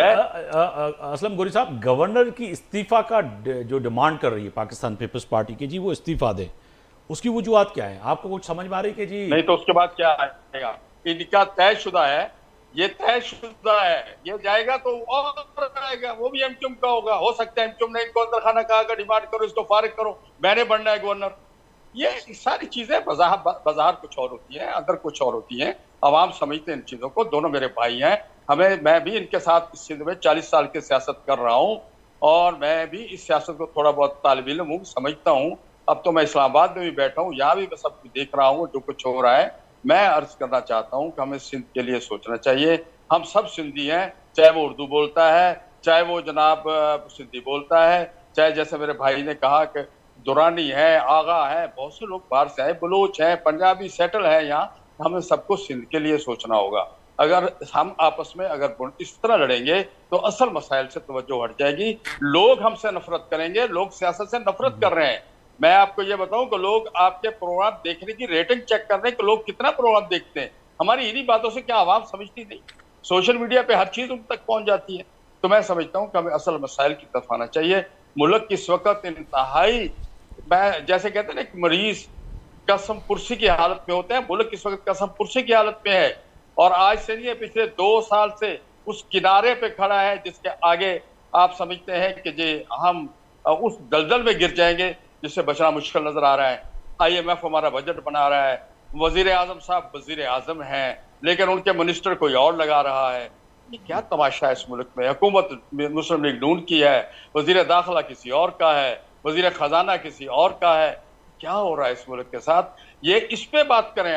असलम गोरी साहब, गवर्नर की इस्तीफा का जो डिमांड कर रही है पाकिस्तान पीपल्स पार्टी की, जी वो इस्तीफा दे, उसकी वजूहत क्या है? आपको कुछ समझ में आ रही है कि जी नहीं? तो उसके बाद क्या आएगा? इनका तयशुदा है, ये तयशुदा है, ये जाएगा तो और आएगा, वो भी एमक्यूएम का होगा। हो सकता है एमक्यूएम ने इनको अंदर खाना कहा, डिमांड करो, इसको फारिग करो, मैंने बनना है गवर्नर। ये सारी चीजें बाजार कुछ और होती है, अंदर कुछ और होती है। अवाम समझते हैं इन चीजों को, दोनों मेरे भाई हैं, मैं भी इनके साथ इस सिंध में 40 साल की सियासत कर रहा हूँ, और मैं भी इस सियासत को थोड़ा बहुत तालिब इल्म हूँ, समझता हूँ। अब तो मैं इस्लामाबाद में भी बैठा हूँ, यहाँ भी मैं सब कुछ देख रहा हूँ जो कुछ हो रहा है। मैं अर्ज करना चाहता हूँ कि हमें सिंध के लिए सोचना चाहिए। हम सब सिंधी हैं, चाहे वो उर्दू बोलता है, चाहे वो जनाब सिंधी बोलता है, चाहे जैसे मेरे भाई ने कहा कि दुरानी है, आगा है, बहुत से लोग बाहर से आए, बलोच हैं, पंजाबी सेटल है यहाँ। हमें सबको सिंध के लिए सोचना होगा। अगर हम आपस में अगर इस तरह लड़ेंगे तो असल मसाइल से तवज्जो हट जाएगी, लोग हमसे नफरत करेंगे। लोग सियासत से नफरत कर रहे हैं। मैं आपको ये बताऊं कि लोग आपके प्रोग्राम देखने की रेटिंग चेक कर रहे हैं कि लोग कितना प्रोग्राम देखते हैं। हमारी इन्हीं बातों से क्या आवाम समझती नहीं? सोशल मीडिया पे हर चीज उन तक पहुंच जाती है। तो मैं समझता हूं कि हमें असल मसाइल की तरफ आना चाहिए। मुल्क इस वक्त इंतहाई, मैं जैसे कहते हैं ना, एक मरीज कसम पुरसी की हालत में होते हैं, मुल्क इस वक्त कसम पुरसी की हालत में है। और आज से नहीं है, पिछले 2 साल से उस किनारे पे खड़ा है जिसके आगे आप समझते हैं कि जी हम उस दलदल में गिर जाएंगे जिससे बचना मुश्किल नजर आ रहा है। IMF हमारा बजट बना रहा है, वजीर आजम साहब वजीर आजम हैं, लेकिन उनके मिनिस्टर कोई और लगा रहा है। ये क्या तमाशा है इस मुल्क में? हुकूमत मुस्लिम लीग नून की है, वजीर दाखिला किसी और का है, वजीर खजाना किसी और का है। क्या हो रहा है इस मुल्क के साथ? ये इस पे बात करें आप।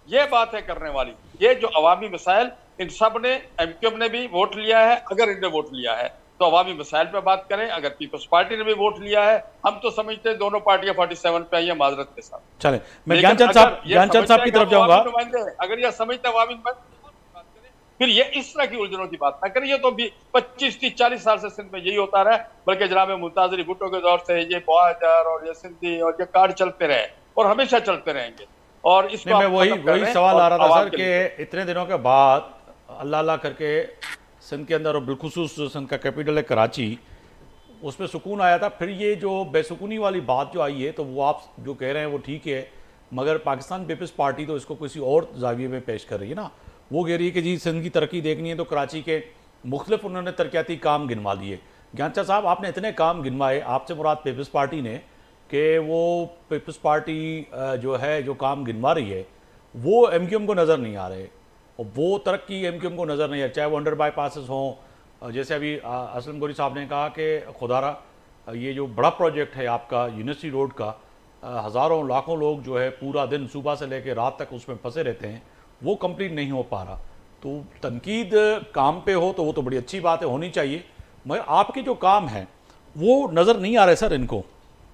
ये बात है करने वाली। ये जो अवामी मसाइल, इन सब ने, एमक्यूएम ने भी वोट लिया है, अगर इनने वोट लिया है तो अवामी मसाइल पे बात करें। अगर पीपल्स पार्टी ने भी वोट लिया है, हम तो समझते हैं दोनों पार्टियां 47 पे आई है माजरत के साथ। चले, मैं ज्ञानचंद साहब की तरफ जाऊंगा। अगर ये समझते अवामी फिर ये इस तरह की उलझनों की बात ना करें। ये तो भी 25, 30, 40 साल से सिंध में यही होता रहा, बल्कि जनाब मुमताज अली भुट्टो के दौर से ये बहादुर और ये सिंधी और ये कार्ड चलते रहे और हमेशा चलते रहेंगे। और इसमें मैं वही सवाल आ रहा था सर कि इतने दिनों के बाद अल्लाह करके सिंध के अंदर और बिलखुसूस सिंध का कैपिटल है कराची, उसमें सुकून आया था। फिर ये जो बेसुकूनी वाली बात जो आई है, तो वो आप जो कह रहे हैं वो ठीक है, मगर पाकिस्तान पीपल्स पार्टी तो इसको किसी और जाविये में पेश कर रही है ना। वो कह रही है कि जी सिंध की तरक्की देखनी है तो कराची के मुख्तलिफ उन्होंने तरक्याती काम गिनवा दिए। ज्ञानचंद साहब, आपने इतने काम गिनवाए, आपसे मुराद पीपल्स पार्टी ने, कि वो पीपल्स पार्टी जो है जो काम गिनवा रही है वो एमक्यूएम को नज़र नहीं आ रहे, और वो तरक्की एमक्यूएम को नज़र नहीं आ रही, चाहे वो अंडर बाईपासेस हों, जैसे अभी असलम गोरी साहब ने कहा कि खुदारा ये जो बड़ा प्रोजेक्ट है आपका यूनिवर्सिटी रोड का, हज़ारों लाखों लोग जो है पूरा दिन सुबह से लेकर रात तक उसमें फंसे रहते हैं, वो कंप्लीट नहीं हो पा रहा। तो तनकीद काम पे हो तो वो तो बड़ी अच्छी बात है, होनी चाहिए, मगर आपके जो काम है वो नज़र नहीं आ रहे सर इनको।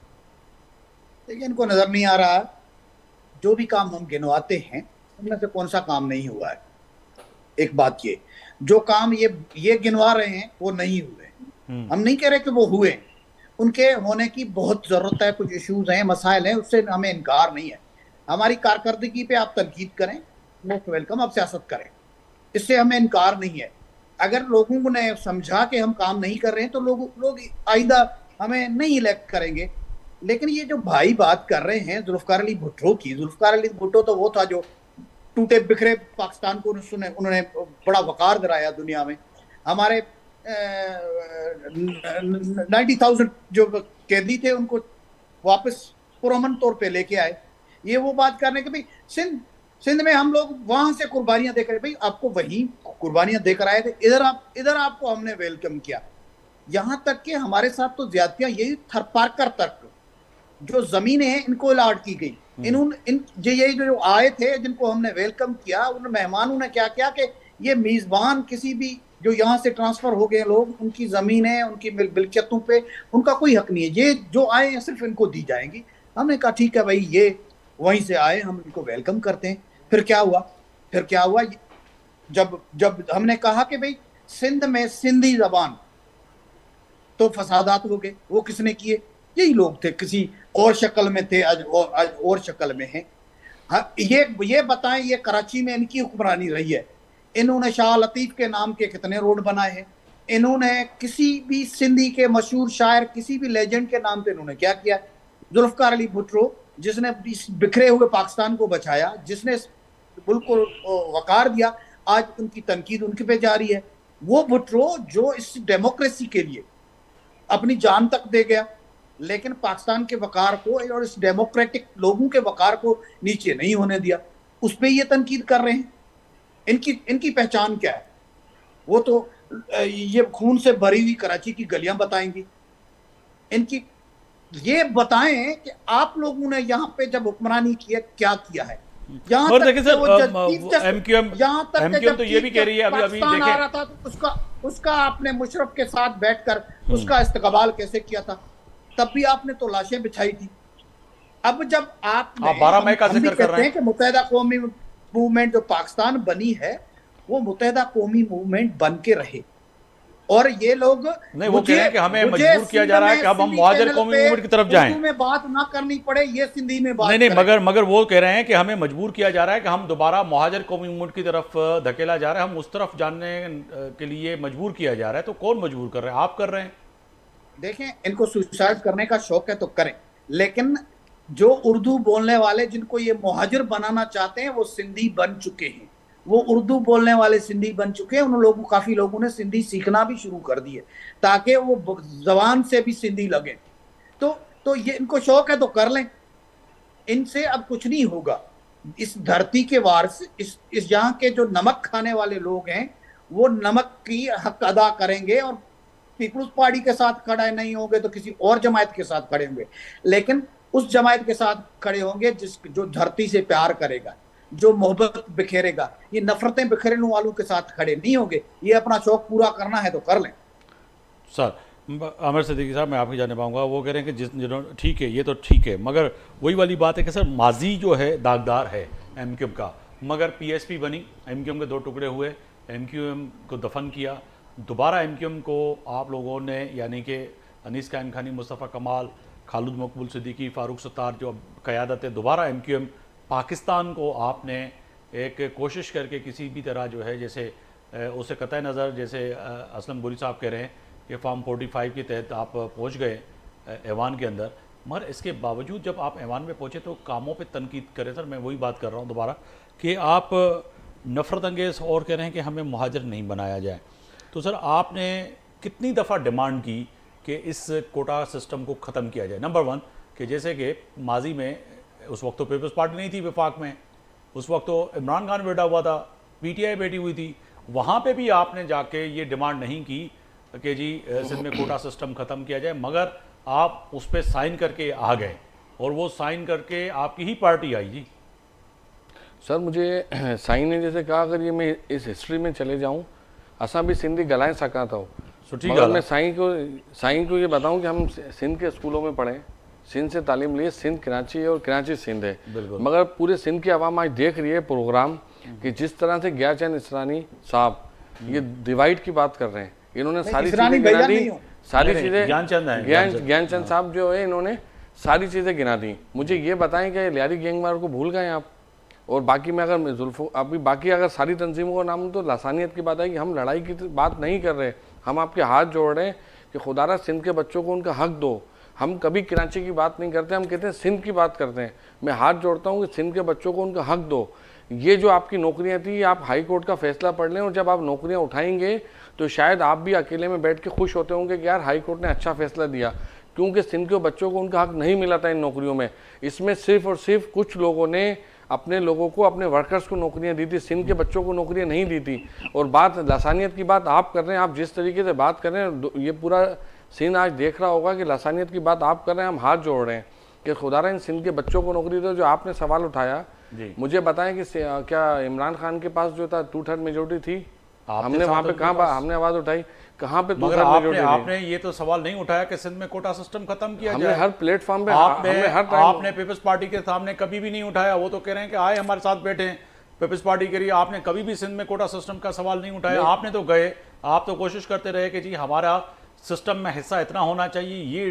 देखिए, इनको नज़र नहीं आ रहा। जो भी काम हम गिनवाते हैं उनमें से कौन सा काम नहीं हुआ है। एक बात ये, जो काम ये गिनवा रहे हैं वो नहीं हुए। हम नहीं कह रहे कि वो हुए, उनके होने की बहुत ज़रूरत है। कुछ इश्यूज हैं, मसाइल हैं, उससे हमें इनकार नहीं है। हमारी कारकर्दगी पे आप तनकीद करें, मोस्ट वेलकम, आप सियासत करें, इससे हमें इनकार नहीं है। अगर लोगों ने समझा कि हम काम नहीं कर रहे हैं तो लोग आइंदा हमें नहीं इलेक्ट करेंगे। लेकिन ये जो भाई बात कर रहे हैं जुल्फकार अली भुट्टो की, जुल्फकार अली भुट्टो तो वो था जो टूटे बिखरे पाकिस्तान को उन्होंने बड़ा वकार दिलाया दुनिया में। हमारे 90,000 जो कैदी थे उनको वापस पुरअमन तौर पे लेके आए। ये वो बात करने के भाई सिंध में हम लोग वहां से कुर्बानियां देकर, भाई आपको वही कुर्बानियां देकर आए थे, इधर आपको हमने वेलकम किया। यहां तक कि हमारे साथ तो ज्यादतियां यही थरपारकर तक जो जमीनें हैं इनको अलाट की गई। ये जो आए थे जिनको हमने वेलकम किया, उन मेहमानों ने क्या किया कि ये मेजबान किसी भी जो यहाँ से ट्रांसफर हो गए लोग, उनकी जमीनें, उनकी मिल्कियतों पे उनका कोई हक नहीं है, ये जो आए हैं सिर्फ इनको दी जाएंगी। हमने कहा ठीक है भाई, ये वहीं से आए, हम इनको वेलकम करते हैं। फिर क्या हुआ, जब हमने कहा कि भाई सिंध में सिंधी जबान, तो फसादात हो गए। वो किसने किए? यही लोग थे, किसी और शक्ल में थे, आज और शक्ल में हैं। हाँ, ये बताएं, ये कराची में इनकी हुक्मरानी रही है, इन्होंने शाह लतीफ के नाम के कितने रोड बनाए हैं? इन्होंने किसी भी सिंधी के मशहूर शायर, किसी भी लेजेंड के नाम पे इन्होंने क्या किया? जुल्फकार अली भुट्टो, जिसने बिखरे हुए पाकिस्तान को बचाया, जिसने मुल्क को वकार दिया, आज उनकी तनकीद उनके पे जारी है। वो भुट्टो जो इस डेमोक्रेसी के लिए अपनी जान तक दे गया, लेकिन पाकिस्तान के वकार को और इस डेमोक्रेटिक लोगों के वकार को नीचे नहीं होने दिया, उस पर ये तनकीद कर रहे हैं। इनकी पहचान क्या है? वो तो ये खून से भरी हुई कराची की गलियां बताएंगी। इनकी ये बताएं कि आप लोगों ने यहाँ पे जब हुक्मरानी की है क्या किया है। यहाँ तक तो ये भी कह रही है, अभी आ रहा था तो उसका आपने मुशर्रफ के साथ बैठकर उसका इस्तकबाल कैसे किया था? तब भी आपने तो लाशें बिछाई थी। अब जब आप 12 मई का जिक्र कर रहे हैं कि मुत्तहिदा कौमी मूवमेंट जो पाकिस्तान बनी है वो मुत्तहिदा कौमी मूवमेंट बन के रहे, और ये लोग नहीं, वो कह रहे हैं कि हमें मजबूर किया जा रहा है कि अब हम मुहाजिर कौमी मूवमेंट की तरफ जाएं, में बात ना करनी पड़े, ये सिंधी में बात नहीं, मगर वो कह रहे हैं कि हमें मजबूर किया जा रहा है कि हम दोबारा मुहाजिर कौमी मूवमेंट की तरफ धकेला जा रहा है, हम उस तरफ जानने के लिए मजबूर किया जा रहा है। तो कौन मजबूर कर रहे हैं? आप कर रहे हैं। देखें, इनको सुसाइड करने का शौक है तो करें, लेकिन जो उर्दू बोलने वाले जिनको ये मुहाजिर बनाना चाहते हैं वो सिंधी बन चुके हैं, वो उर्दू बोलने वाले सिंधी बन चुके हैं। उन लोगों, काफी लोगों ने सिंधी सीखना भी शुरू कर दी है ताकि वो जबान से भी सिंधी लगे। तो ये इनको शौक है तो कर लें, इनसे अब कुछ नहीं होगा। इस धरती के वारिस, इस यहाँ के जो नमक खाने वाले लोग हैं वो नमक की हक अदा करेंगे, और पीपल्स पार्टी के साथ खड़े नहीं होंगे तो किसी और जमात के साथ खड़े होंगे, लेकिन उस जमात के साथ खड़े होंगे जो धरती से प्यार करेगा, जो मोहब्बत बिखेरेगा। ये नफरतें बिखेरने वालों के साथ खड़े नहीं होंगे। ये अपना शौक पूरा करना है तो कर लें। सर आमिर सिद्दीकी साहब, मैं आपकी जाने पाऊंगा। वो कह रहे हैं कि जिन्होंने, ठीक है ये तो ठीक है, मगर वही वाली बात है कि सर माजी जो है दागदार है एमक्यूएम का, मगर पीएसपी बनी, एमक्यूएम के दो टुकड़े हुए, एमक्यूएम को दफन किया, दोबारा एमक्यूएम को आप लोगों ने, यानी कि अनीस कायम खानी, मुस्तफ़ा कमाल, खालिद मकबूल सिद्दीकी, फारूक सत्तार जो क़यादत है, दोबारा एमक्यूएम पाकिस्तान को आपने एक कोशिश करके किसी भी तरह जो है, जैसे उसे कतई नज़र, जैसे असलम गोरी साहब कह रहे हैं कि फॉर्म 45 के तहत आप पहुंच गए ऐवान के अंदर, मगर इसके बावजूद जब आप ऐवान में पहुंचे तो कामों पे तनकीद करें। सर मैं वही बात कर रहा हूं दोबारा कि आप नफ़रत अंगेज़ और कह रहे हैं कि हमें मुहाजिर नहीं बनाया जाए। तो सर आपने कितनी दफ़ा डिमांड की कि इस कोटा सिस्टम को ख़त्म किया जाए? नंबर 1 कि जैसे कि माजी में उस वक्त तो पीपल्स पार्टी नहीं थी विफाक में, उस वक्त तो इमरान खान बैठा हुआ था, पीटीआई बैठी हुई थी, वहाँ पे भी आपने जाके ये डिमांड नहीं की कि जी सिंध में कोटा सिस्टम ख़त्म किया जाए, मगर आप उस पर साइन करके आ गए और वो साइन करके आपकी ही पार्टी आई। जी सर मुझे साइन ने जैसे कहा, अगर ये मैं इस हिस्ट्री में चले जाऊँ, असां भी सिंधी गलाए सका था, मगर मैं साईं को ये बताऊं कि हम सिंध के स्कूलों में पढ़े, सिंध से तालीम लिए, सिंध कराची है और कराची सिंध है, मगर पूरे सिंध की आवाम आज देख रही है प्रोग्राम कि जिस तरह से गयाचंद इसरानी साहब ये डिवाइड की बात कर रहे हैं, इन्होंने सारी चीजें गिना दी, सारी चीजें ज्ञानचंद साहब जो है इन्होंने सारी चीजें गिना दी। मुझे ये बताएं कि लियारी गैंगवार को भूल गए आप? और बाकी में अगर जुल्फो अभी बाकी अगर सारी तंजीमों का नाम, तो लासानियत की बात है कि हम लड़ाई की बात नहीं कर रहे, हम आपके हाथ जोड़ रहे हैं कि खुदारा सिंध के बच्चों को उनका हक दो। हम कभी कराची की बात नहीं करते, हम कहते हैं सिंध की बात करते हैं। मैं हाथ जोड़ता हूँ कि सिंध के बच्चों को उनका हक दो। ये जो आपकी नौकरियाँ थी, आप हाई कोर्ट का फैसला पढ़ लें, और जब आप नौकरियाँ उठाएंगे तो शायद आप भी अकेले में बैठ के खुश होते होंगे कि यार हाई कोर्ट ने अच्छा फैसला दिया, क्योंकि सिंध के बच्चों को उनका हक नहीं मिला था इन नौकरियों में। इसमें सिर्फ और सिर्फ कुछ लोगों ने अपने लोगों को, अपने वर्कर्स को नौकरियां दी थी, सिंध के बच्चों को नौकरियां नहीं दी थी। और बात लासानियत की बात आप कर रहे हैं, आप जिस तरीके से बात कर रहे हैं, ये पूरा सिंध आज देख रहा होगा कि लासानियत की बात आप कर रहे हैं, हम हाथ जोड़ रहे हैं कि खुदारा इन सिंध के बच्चों को नौकरी दो। जो आपने सवाल उठाया, मुझे बताएं कि क्या इमरान खान के पास जो था 2/3 मेजोरिटी थी? हमने वहाँ पे कहाँ हमने आवाज उठाई? कहाँ पे? आपने ये तो सवाल नहीं उठाया कि सिंध में कोटा सिस्टम खत्म किया जाए। हर प्लेटफॉर्म पे आपने पीपल्स पार्टी के सामने कभी भी नहीं उठाया। वो तो कह रहे हैं कि आए हमारे साथ बैठे हैं पीपल्स पार्टी के लिए, आपने कभी भी सिंध में कोटा सिस्टम का सवाल नहीं उठाया। आपने तो गए, आप तो कोशिश करते रहे कि जी हमारा सिस्टम में हिस्सा इतना होना चाहिए, ये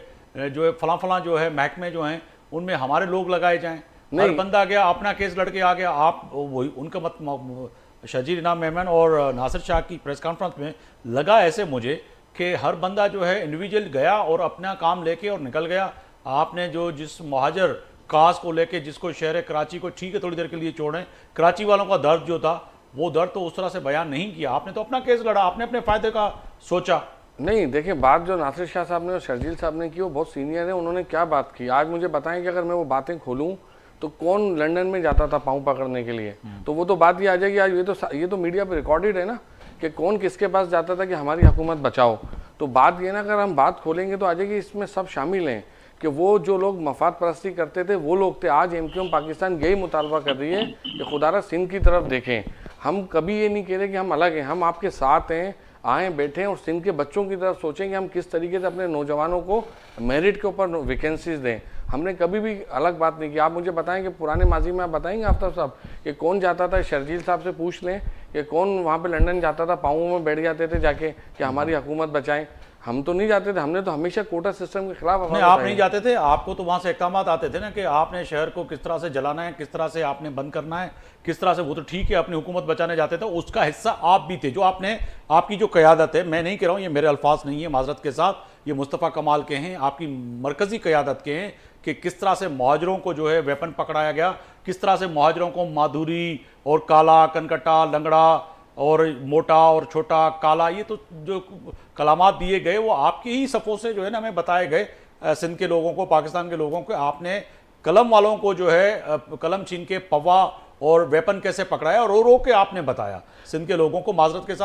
जो है फला जो है महकमे जो हैं उनमें हमारे लोग लगाए जाएं। हर बंदा गया अपना केस लड़के आ गया। आप वही उनका मत शजीर इनाम मेमन और नासिर शाह की प्रेस कॉन्फ्रेंस में लगा ऐसे मुझे कि हर बंदा जो है इंडिविजुअल गया और अपना काम लेके और निकल गया। आपने जो जिस मुहाजिर काज को लेके जिसको शहर कराची को ठीक है थोड़ी देर के लिए छोड़ें, कराची वालों का दर्द जो था वो दर्द तो उस तरह से बयान नहीं किया। आपने तो अपना केस लड़ा, आपने अपने फायदे का सोचा। नहीं देखिए, बात जो नासिर शाह साहब ने और शर्जील साहब ने की वो बहुत सीनियर है। उन्होंने क्या बात की आज मुझे बताएं कि अगर मैं वो बातें खोलूँ तो कौन लंदन में जाता था पाँव पकड़ने के लिए, तो वो तो बात ही आ जाएगी। आज ये तो मीडिया पे रिकॉर्डेड है ना कि कौन किसके पास जाता था कि हमारी हुकूमत बचाओ। तो बात ये ना, अगर हम बात खोलेंगे तो आ जाएगी, इसमें सब शामिल हैं कि वो जो लोग मफाद परस्ती करते थे वो लोग थे। आज एमक्यूएम पाकिस्तान यही मुतालबा कर रही है कि खुदारा सिंध की तरफ देखें। हम कभी ये नहीं कह रहे कि हम अलग हैं, हम आपके साथ हैं, आए बैठें और सिंध के बच्चों की तरफ सोचें कि हम किस तरीके से अपने नौजवानों को मेरिट के ऊपर वैकेंसीज दें। हमने कभी भी अलग बात नहीं की। आप मुझे बताएं कि पुराने माजी में आप बताएंगे आफ्ताब साहब कि कौन जाता था? शर्जील साहब से पूछ लें कि कौन वहाँ पे लंदन जाता था, पाँवों में बैठ जाते थे जाके कि हमारी हुकूमत बचाएं। हम तो नहीं जाते थे, हमने तो हमेशा कोटा सिस्टम के खिलाफ। नहीं, आप नहीं जाते थे, आपको तो वहाँ से अहकाम आते थे ना कि आपने शहर को किस तरह से जलाना है, किस तरह से आपने बंद करना है, किस तरह से। वो तो ठीक है अपनी हुकूमत बचाने जाते थे, उसका हिस्सा आप भी थे। जो आपने आपकी जो क़यादत है, मैं नहीं कह रहा हूँ, ये मेरे अल्फाज नहीं है माजरत के साथ, ये मुस्तफ़ा कमाल के हैं, आपकी मरकज़ी क़यादत के हैं कि किस तरह से मुहाजिरों को जो है वेपन पकड़ाया गया, किस तरह से मुहाजिरों को माधुरी और काला, कनकट्टा, लंगड़ा और मोटा और छोटा, काला, ये तो जो कलामात दिए गए वो आपके ही सफ़ों से जो है ना हमें बताए गए सिंध के लोगों को, पाकिस्तान के लोगों को। आपने कलम वालों को जो है कलम छीन के पवा और वेपन कैसे पकड़ाया और रो रो के आपने बताया सिंध के लोगों को। माजरत के साथ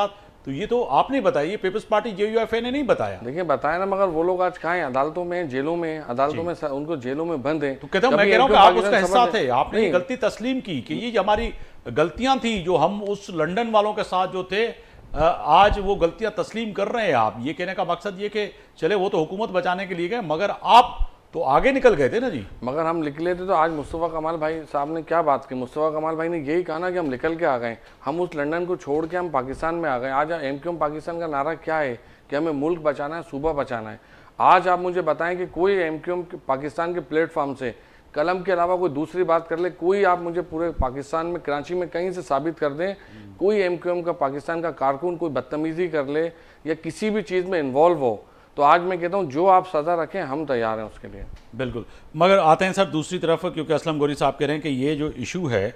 तो ये तो आपने बताया, पीपल्स पार्टी JUFA ने नहीं बताया। देखिए बताया ना, मगर वो लोग आज कहाँ हैं? अदालतों में, जेलों में, अदालतों में, उनको जेलों में बंद है। तो कहता हूँ, मैं कह रहा हूँ कि आप उसका हिस्सा थे, आपने गलती तस्लीम की कि ये हमारी गलतियां थी, जो हम उस लंदन वालों के साथ जो थे, आज वो गलतियां तस्लीम कर रहे हैं आप। ये कहने का मकसद ये कि चले वो तो हुकूमत बचाने के लिए गए, मगर आप तो आगे निकल गए थे ना जी। मगर हम निकले थे तो आज मुस्तफ़ा कमाल भाई साहब ने क्या बात की? मुस्तफ़ा कमाल भाई ने यही कहा ना कि हम निकल के आ गए, हम उस लंदन को छोड़ के हम पाकिस्तान में आ गए। आज MQM पाकिस्तान का नारा क्या है कि हमें मुल्क बचाना है, सूबा बचाना है। आज आप मुझे बताएं कि कोई MQM पाकिस्तान के प्लेटफॉर्म से कलम के अलावा कोई दूसरी बात कर ले, कोई आप मुझे पूरे पाकिस्तान में, कराची में कहीं से साबित कर दें कोई MQM का पाकिस्तान का कारकुन कोई बदतमीजी कर ले या किसी भी चीज़ में इन्वॉल्व हो, तो आज मैं कहता हूं जो आप सज़ा रखें हम तैयार हैं उसके लिए। बिल्कुल। मगर आते हैं सर दूसरी तरफ, क्योंकि असलम गोरी साहब कह रहे हैं कि ये जो इशू है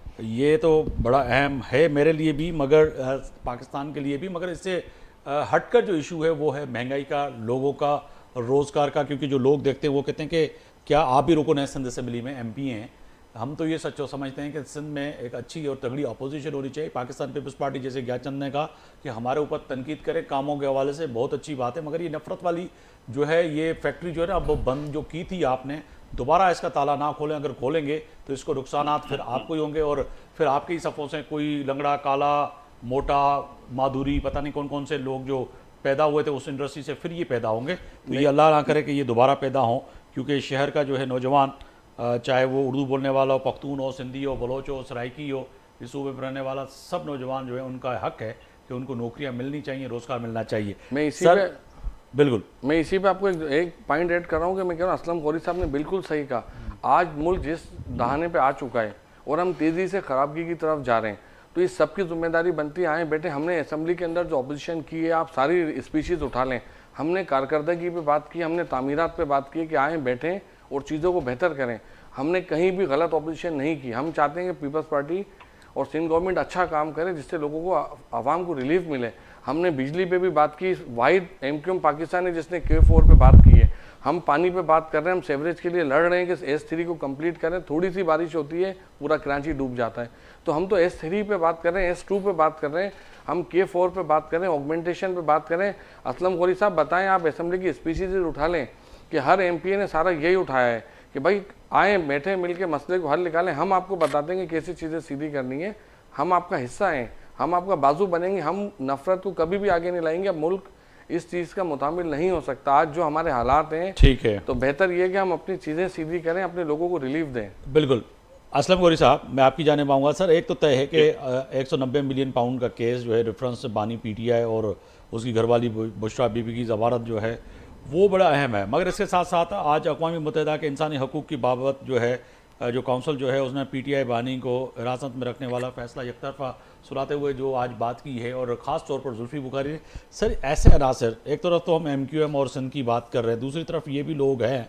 ये तो बड़ा अहम है मेरे लिए भी, मगर पाकिस्तान के लिए भी, मगर इससे हटकर जो इशू है वो है महंगाई का, लोगों का, रोज़गार का। क्योंकि जो लोग देखते हैं वो कहते हैं कि क्या आप भी रुकन है सिंध असम्बली में, MP हैं, हम तो ये सच्चो समझते हैं कि सिंध में एक अच्छी और तगड़ी अपोजिशन होनी चाहिए। पाकिस्तान पीपल्स पार्टी, जैसे ज्ञाचंद ने कहा कि हमारे ऊपर तनकीद करे कामों के हवाले से, बहुत अच्छी बात है, मगर ये नफरत वाली जो है ये फैक्ट्री जो है ना, अब बंद जो की थी आपने, दोबारा इसका ताला ना खोलें। अगर खोलेंगे तो इसको नुकसान फिर आपको ही होंगे, और फिर आपके ही सफ़ों से कोई लंगड़ा, काला, मोटा, माधुरी, पता नहीं कौन कौन से लोग जो पैदा हुए थे उस इंडस्ट्री से फिर ये पैदा होंगे। तो ये अल्लाह ना करे कि ये दोबारा पैदा हों, क्योंकि शहर का जो है नौजवान, चाहे वो उर्दू बोलने वाला हो, पख्तून हो, सिंधी हो, बलोच हो, सराइकी हो, इस सूबे में रहने वाला सब नौजवान जो है उनका हक है कि उनको नौकरियां मिलनी चाहिए, रोज़गार मिलना चाहिए। मैं इसी पे बिल्कुल, मैं इसी पे आपको एक पॉइंट ऐड कर रहा हूँ कि मैं कह रहा हूँ असलम गौरी साहब ने बिल्कुल सही कहा। आज मुल्क जिस दहाने पे आ चुका है और हम तेज़ी से खराबगी की तरफ जा रहे हैं, तो इस सबकी जिम्मेदारी बनती है। आए बेटे, हमने असम्बली के अंदर जो अपोजिशन की है, आप सारी स्पीशीज़ उठा लें, हमने कारकर्दगी पे बात की, हमने तामीरात पे बात की कि आए बैठें और चीज़ों को बेहतर करें। हमने कहीं भी गलत ऑपोजिशन नहीं की। हम चाहते हैं कि पीपल्स पार्टी और सिंध गवर्नमेंट अच्छा काम करे जिससे लोगों को, आवाम को रिलीफ मिले। हमने बिजली पे भी बात की, वाहिद MQM पाकिस्तान है जिसने K4 पे बात की है। हम पानी पे बात कर रहे हैं, हम सेवरेज के लिए लड़ रहे हैं कि S3 को कंप्लीट करें। थोड़ी सी बारिश होती है पूरा कराची डूब जाता है, तो हम तो S3 पे बात कर रहे हैं, S2 पे बात कर रहे हैं, हम K4 पे बात करें, ऑगमेंटेशन पे बात करें। असलम गौरी साहब बताएं, आप असम्बली की स्पीशीज उठा लें कि हर MP ने सारा यही उठाया है कि भाई आए बैठे मिलके मसले को हल निकालें। हम आपको बताते हैं कि कैसी चीज़ें सीधी करनी है, हम आपका हिस्सा हैं, हम आपका बाजू बनेंगे, हम नफरत को कभी भी आगे नहीं लाएंगे। अब मुल्क इस चीज़ का मुतामिल नहीं हो सकता। आज जो हमारे हालात हैं, ठीक है, तो बेहतर ये कि हम अपनी चीज़ें सीधी करें, अपने लोगों को रिलीफ दें। बिल्कुल। असलम गौरी साहब, मैं आपकी जाने पाऊँगा सर। एक तो तय है कि 190 मिलियन पाउंड का केस जो है रेफरेंस बानी PTI और उसकी घरवाली बुशरा बीबी की ज़मानत जो है वो बड़ा अहम है, मगर इसके साथ साथ आज अक़वाम मुत्तहिदा के इंसानी हकूक़ की बाबत जो है जो काउंसिल जो है उसने PTI बानी को हिरासत में रखने वाला फैसला एकतरफ़ा सुनाते हुए जो आज बात की है, और ख़ास तौर पर जुल्फ़ी बुखारी ने। सर ऐसे अनासर, एक तरफ तो हम MQM और सिंध की बात कर रहे हैं, दूसरी तरफ ये भी लोग हैं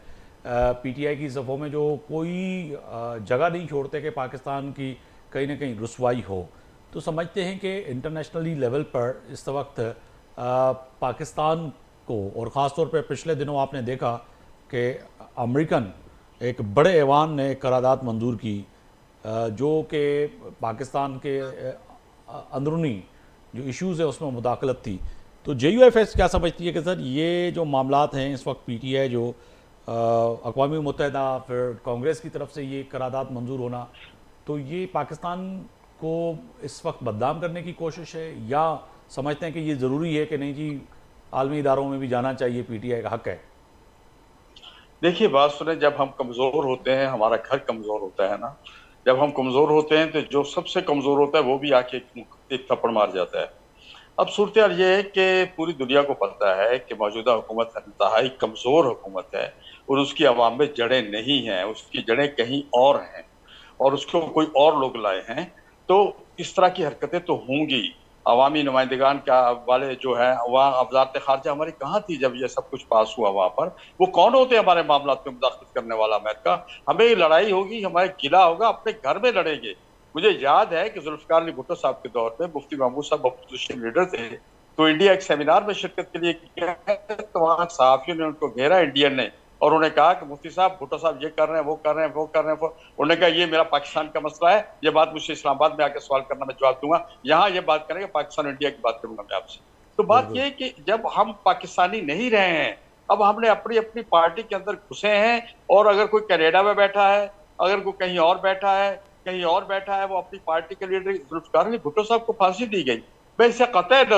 PTI की सफ़ों में जो कोई जगह नहीं छोड़ते कि पाकिस्तान की कहीं ना कहीं रुसवाई हो। तो समझते हैं कि इंटरनेशनली लेवल पर इस वक्त पाकिस्तान को, और ख़ास तौर पर पिछले दिनों आपने देखा कि अमेरिकन एक बड़े ऐवान ने करारदाद मंजूर की जो कि पाकिस्तान के अंदरूनी जो इश्यूज़ है उसमें मुदाखलत थी। तो JUFS क्या समझती है कि सर ये जो मामलात हैं इस वक्त PTI जो अक़वाम मुत्तहिदा फिर कांग्रेस की तरफ से ये करारदाद मंजूर होना, तो ये पाकिस्तान को इस वक्त बदनाम करने की कोशिश है, या समझते हैं कि ये ज़रूरी है कि नहीं जी आलमी इदारों में भी जाना चाहिए, PTI का हक है? देखिए बात सुने, जब हम कमज़ोर होते हैं, हमारा घर कमज़ोर होता है ना, जब हम कमज़ोर होते हैं तो जो सबसे कमज़ोर होता है वो भी आके एक थप्पड़ मार जाता है। अब सूरत हाल ये है कि पूरी दुनिया को पता है कि मौजूदा हुकूमत इंतहाई कमज़ोर हुकूमत है और उसकी अवाम में जड़ें नहीं हैं, उसकी जड़ें कहीं और हैं और उसको कोई और लोग लाए हैं। तो इस तरह की हरकतें तो होंगी। अवामी नुमाइंदगान क्या वाले जो है वहाँ वज़ारत ख़ारजा हमारी कहाँ थी जब ये सब कुछ पास हुआ? वहाँ पर वो कौन होते हैं हमारे मामलात में मुदाखलत करने वाला? अमेरिका। हमें लड़ाई होगी, हमारे किला होगा, अपने घर में लड़ेंगे। मुझे याद है कि जुल्फ़िकार अली भुट्टो साहब के दौर में मुफ्ती महमूद साहब अपोजिशन लीडर थे, तो इंडिया एक सेमिनार में शिरकत के लिए गया, तो वहाँ सहाफ़ियों ने उनको घेरा इंडियन ने, और उन्होंने कहा कि मुफ्ती साहब, भुट्टो साहब ये कर रहे हैं, वो कर रहे हैं, वो कर रहे हैं, उन्होंने कहा ये मेरा पाकिस्तान का मसला है, ये बात मुझसे इस्लामाबाद में आके सवाल करना, मैं जवाब दूंगा। यहाँ ये बात करेंगे पाकिस्तान इंडिया की बात करूंगा मैं आपसे। तो बात ये है कि जब हम पाकिस्तानी नहीं रहे हैं, अब हमने अपनी अपनी पार्टी के अंदर घुसे हैं, और अगर कोई कनाडा में बैठा है, अगर कोई कहीं और बैठा है, कहीं और बैठा है, वो अपनी पार्टी के लीडर जुल्फिकार अली भुट्टो साहब को फांसी दी गई। मैं इससे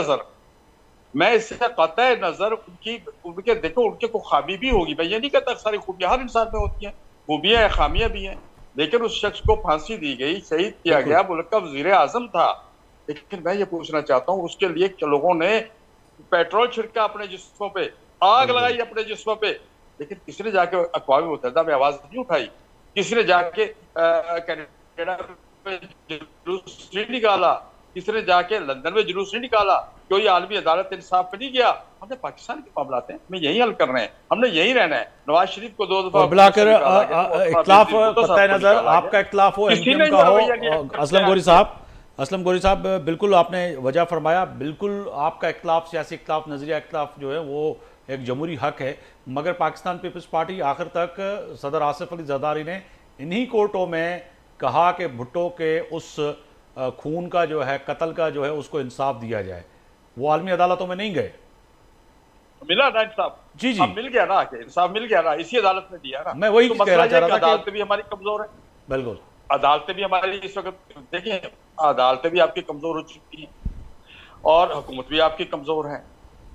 कतई नजर उनके देखो, उनके को खामी भी होगी, मैं ये नहीं कहता सारी खूबियां हर इंसान में होती हैं, खूबियां या खामियां भी हैं, लेकिन उस शख्स को फांसी दी गई, शहीद किया गया, मुल्क का वजीर आजम था। लेकिन मैं ये पूछना चाहता हूँ, उसके लिए लोगों ने पेट्रोल छिड़का अपने जिस्मों पे, आग लगाई अपने जिस्मों पे, लेकिन किसी ने जाके अक़वाम मुत्तहिदा में आवाज नहीं उठाई, किसी ने जाके कनाडा में जुलूस नहीं निकाला, किसी ने जाके लंदन में जुलूस नहीं निकाला, कोई आलमी अदालत इंसाफ पे नहीं गया। हमने पाकिस्तान के मामला हैं, हमें यही हल करने हैं, हमने यही रहना है। नवाज शरीफ को 2 दफा बुलाकर इख्तिलाफ कतई नजर, आपका इख्तिलाफ हो, एमक्यूएम का हो, असलम गोरी साहब बिल्कुल आपने वजह फरमाया, बिल्कुल आपका इख्तिलाफ, सियासी इख्तिलाफ, नजरिया इख्तिलाफ जो है वो एक जमहूरी हक है, मगर पाकिस्तान पीपल्स पार्टी आखिर तक सदर आसिफ अली जरदारी ने इन्हीं कोर्टों में कहा कि भुट्टो के उस खून का जो है, कत्ल का जो है, उसको इंसाफ दिया जाए। वो आलमी अदालतों में नहीं गए, मिला ना इंसाफ? जी जी, अब मिल गया ना, इंसाफ मिल गया ना, इसी अदालत ने दिया ना। मैं वही कहना चाह रहा था कि अदालतें भी हमारी कमजोर है। बिल्कुल, अदालतें भी हमारी इस वक्त, देखिए अदालतें भी आपकी कमजोर हो चुकी हैं और हुकूमत भी आपकी कमजोर है।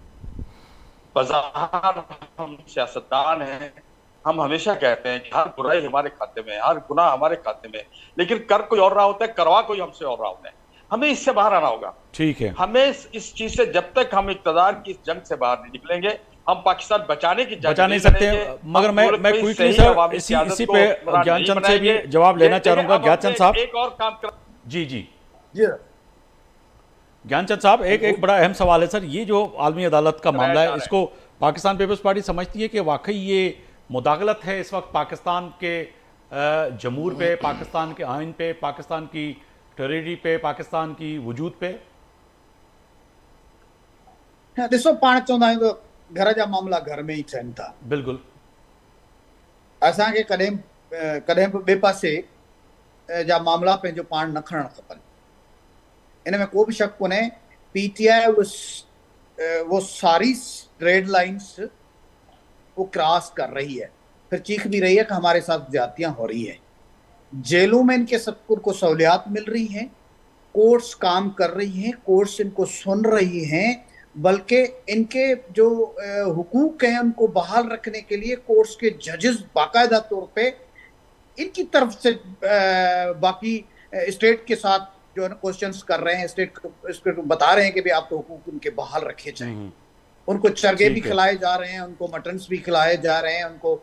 बज़ाहिर हम सियासतदान हैं, हम हमेशा कहते हैं कि हर बुराई हमारे खाते में, हर गुनाह हमारे खाते में, लेकिन कर कोई और रहा होता है, करवा कोई हमसे और रहा होता है। हमें इससे बाहर आना होगा, ठीक है। हमें इस चीज से, जब तक हम इक़्तिदार की इस जंग से बाहर नहीं निकलेंगे, हम पाकिस्तान बचाने की बचा नहीं सकते। मगर मैं क्विकली सर इसी पे ज्ञानचंद से भी जवाब लेना चाहूंगा। ज्ञानचंद साहब, एक और काम कर, जी जी ज्ञानचंद साहब, एक बड़ा अहम सवाल है सर, ये जो आलमी अदालत का मामला है, इसको पाकिस्तान पीपल्स पार्टी समझती है कि वाकई ये मुदाखलत है इस वक्त पाकिस्तान के जमहूर पे, पाकिस्तान के आइन पे, पाकिस्तान की टेरिटरी पे, पाकिस्तान की वजूद पे? ॾिसो, पाण चवंदा आहियूं त घर जा मामला घर में ई थियनि था। बिल्कुल, असांखे कॾहिं बि ॿिए पासे जा मामला पंहिंजो पाण न खणणु खपनि, इन में को भी शक कोन्हे। पीटीआई वो सारी रेड लाइंस वो क्रॉस कर रही है, फिर चीख भी रही है कि हमारे साथ ज्यादतियां हो रही है। जेलों में इनके सबको को सहूलियात मिल रही हैं, कोर्ट्स काम कर रही हैं, कोर्ट्स इनको सुन रही हैं, बल्कि इनके जो हुकूक हैं उनको बहाल रखने के लिए कोर्ट्स के जजेस बाकायदा तौर पे इनकी तरफ से बाकी स्टेट के साथ जो है ना क्वेश्चंस कर रहे हैं, स्टेट को बता रहे हैं कि भाई आपको हुकूक उनके बहाल रखे जाएं। उनको चरगे भी खिलाए जा रहे हैं, उनको मटन्स भी खिलाए जा रहे हैं, उनको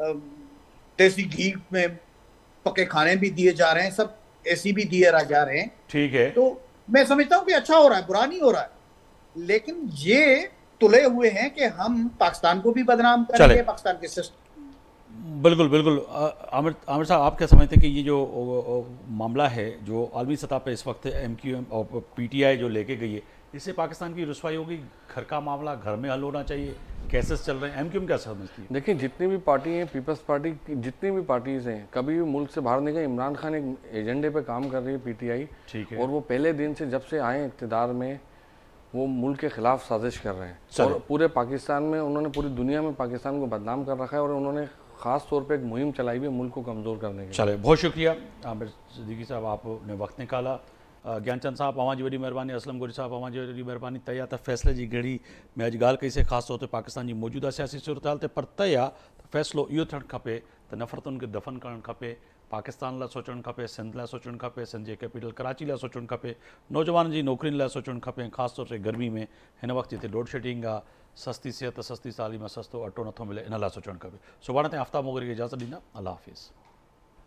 देसी घी में पके खाने भी दिए जा रहे हैं, सब ऐसी भी दिए जा रहे हैं। ठीक है, तो मैं समझता हूँ कि अच्छा हो रहा है, बुरा नहीं हो रहा है, लेकिन ये तुले हुए हैं कि हम पाकिस्तान को भी बदनाम करेंगे, पाकिस्तान के सिस्टम। बिल्कुल बिल्कुल। आमिर साहब, आप क्या समझते हैं कि ये जो मामला है जो आलमी सतह पे इस वक्त एमक्यूएम और पीटीआई जो लेके गई है, इससे पाकिस्तान की रुसवाई होगी? घर का मामला घर में हल होना चाहिए, केसेस चल रहे हैं, एमक्यूएम क्या समझती है? देखिए, जितनी भी पार्टी हैं, पीपल्स पार्टी की जितनी भी पार्टीज हैं, कभी भी मुल्क से बाहर नहीं गए। इमरान खान एक एजेंडे पे काम कर रही है पीटीआई, ठीक है, और वो पहले दिन से जब से आए इक़्तिदार में वो मुल्क के खिलाफ साजिश कर रहे हैं और पूरे पाकिस्तान में उन्होंने, पूरी दुनिया में पाकिस्तान को बदनाम कर रखा है, और उन्होंने ख़ास तौर पे एक मुहिम चलाई हुई है मुल्क को कमज़ोर करने की। चले, बहुत शुक्रिया आमिर सिद्दीकी साहब, आपने वक्त निकाला। ज्ञानचंद साहब, अवां जी वॾी महिरबानी। असलम गोरी साहब, अवां जी वॾी महिरबानी। तय आहे त फ़ैसिले जी घड़ी में अॼु ॻाल्हि कई से ख़ासि तौर ते पाकिस्तान जी मौजूदा सियासी सूरत हाल ते, पर तय आहे त फ़ैसिलो इहो थियणु खपे त नफ़रतुनि खे दफ़न करणु खपे, पाकिस्तान लाइ सोचणु खपे, सिंध लाइ सोचणु खपे, सिंध जे कैपिटल कराची लाइ सोचणु खपे, नौजवाननि जी नौकरियुनि लाइ सोचणु खपे, ख़ासि तौर ते गर्मी में हिन वक़्तु जिते लोड शेडिंग आहे, सस्ती सिहत, सस्ती तालीम, सस्तो अटो नथो मिले, इन लाइ सोचणु खपे। सुभाणे ताईं आफ्ताब मोगरी खे इजाज़त ॾींदा। अल्लाह हाफ़िज़।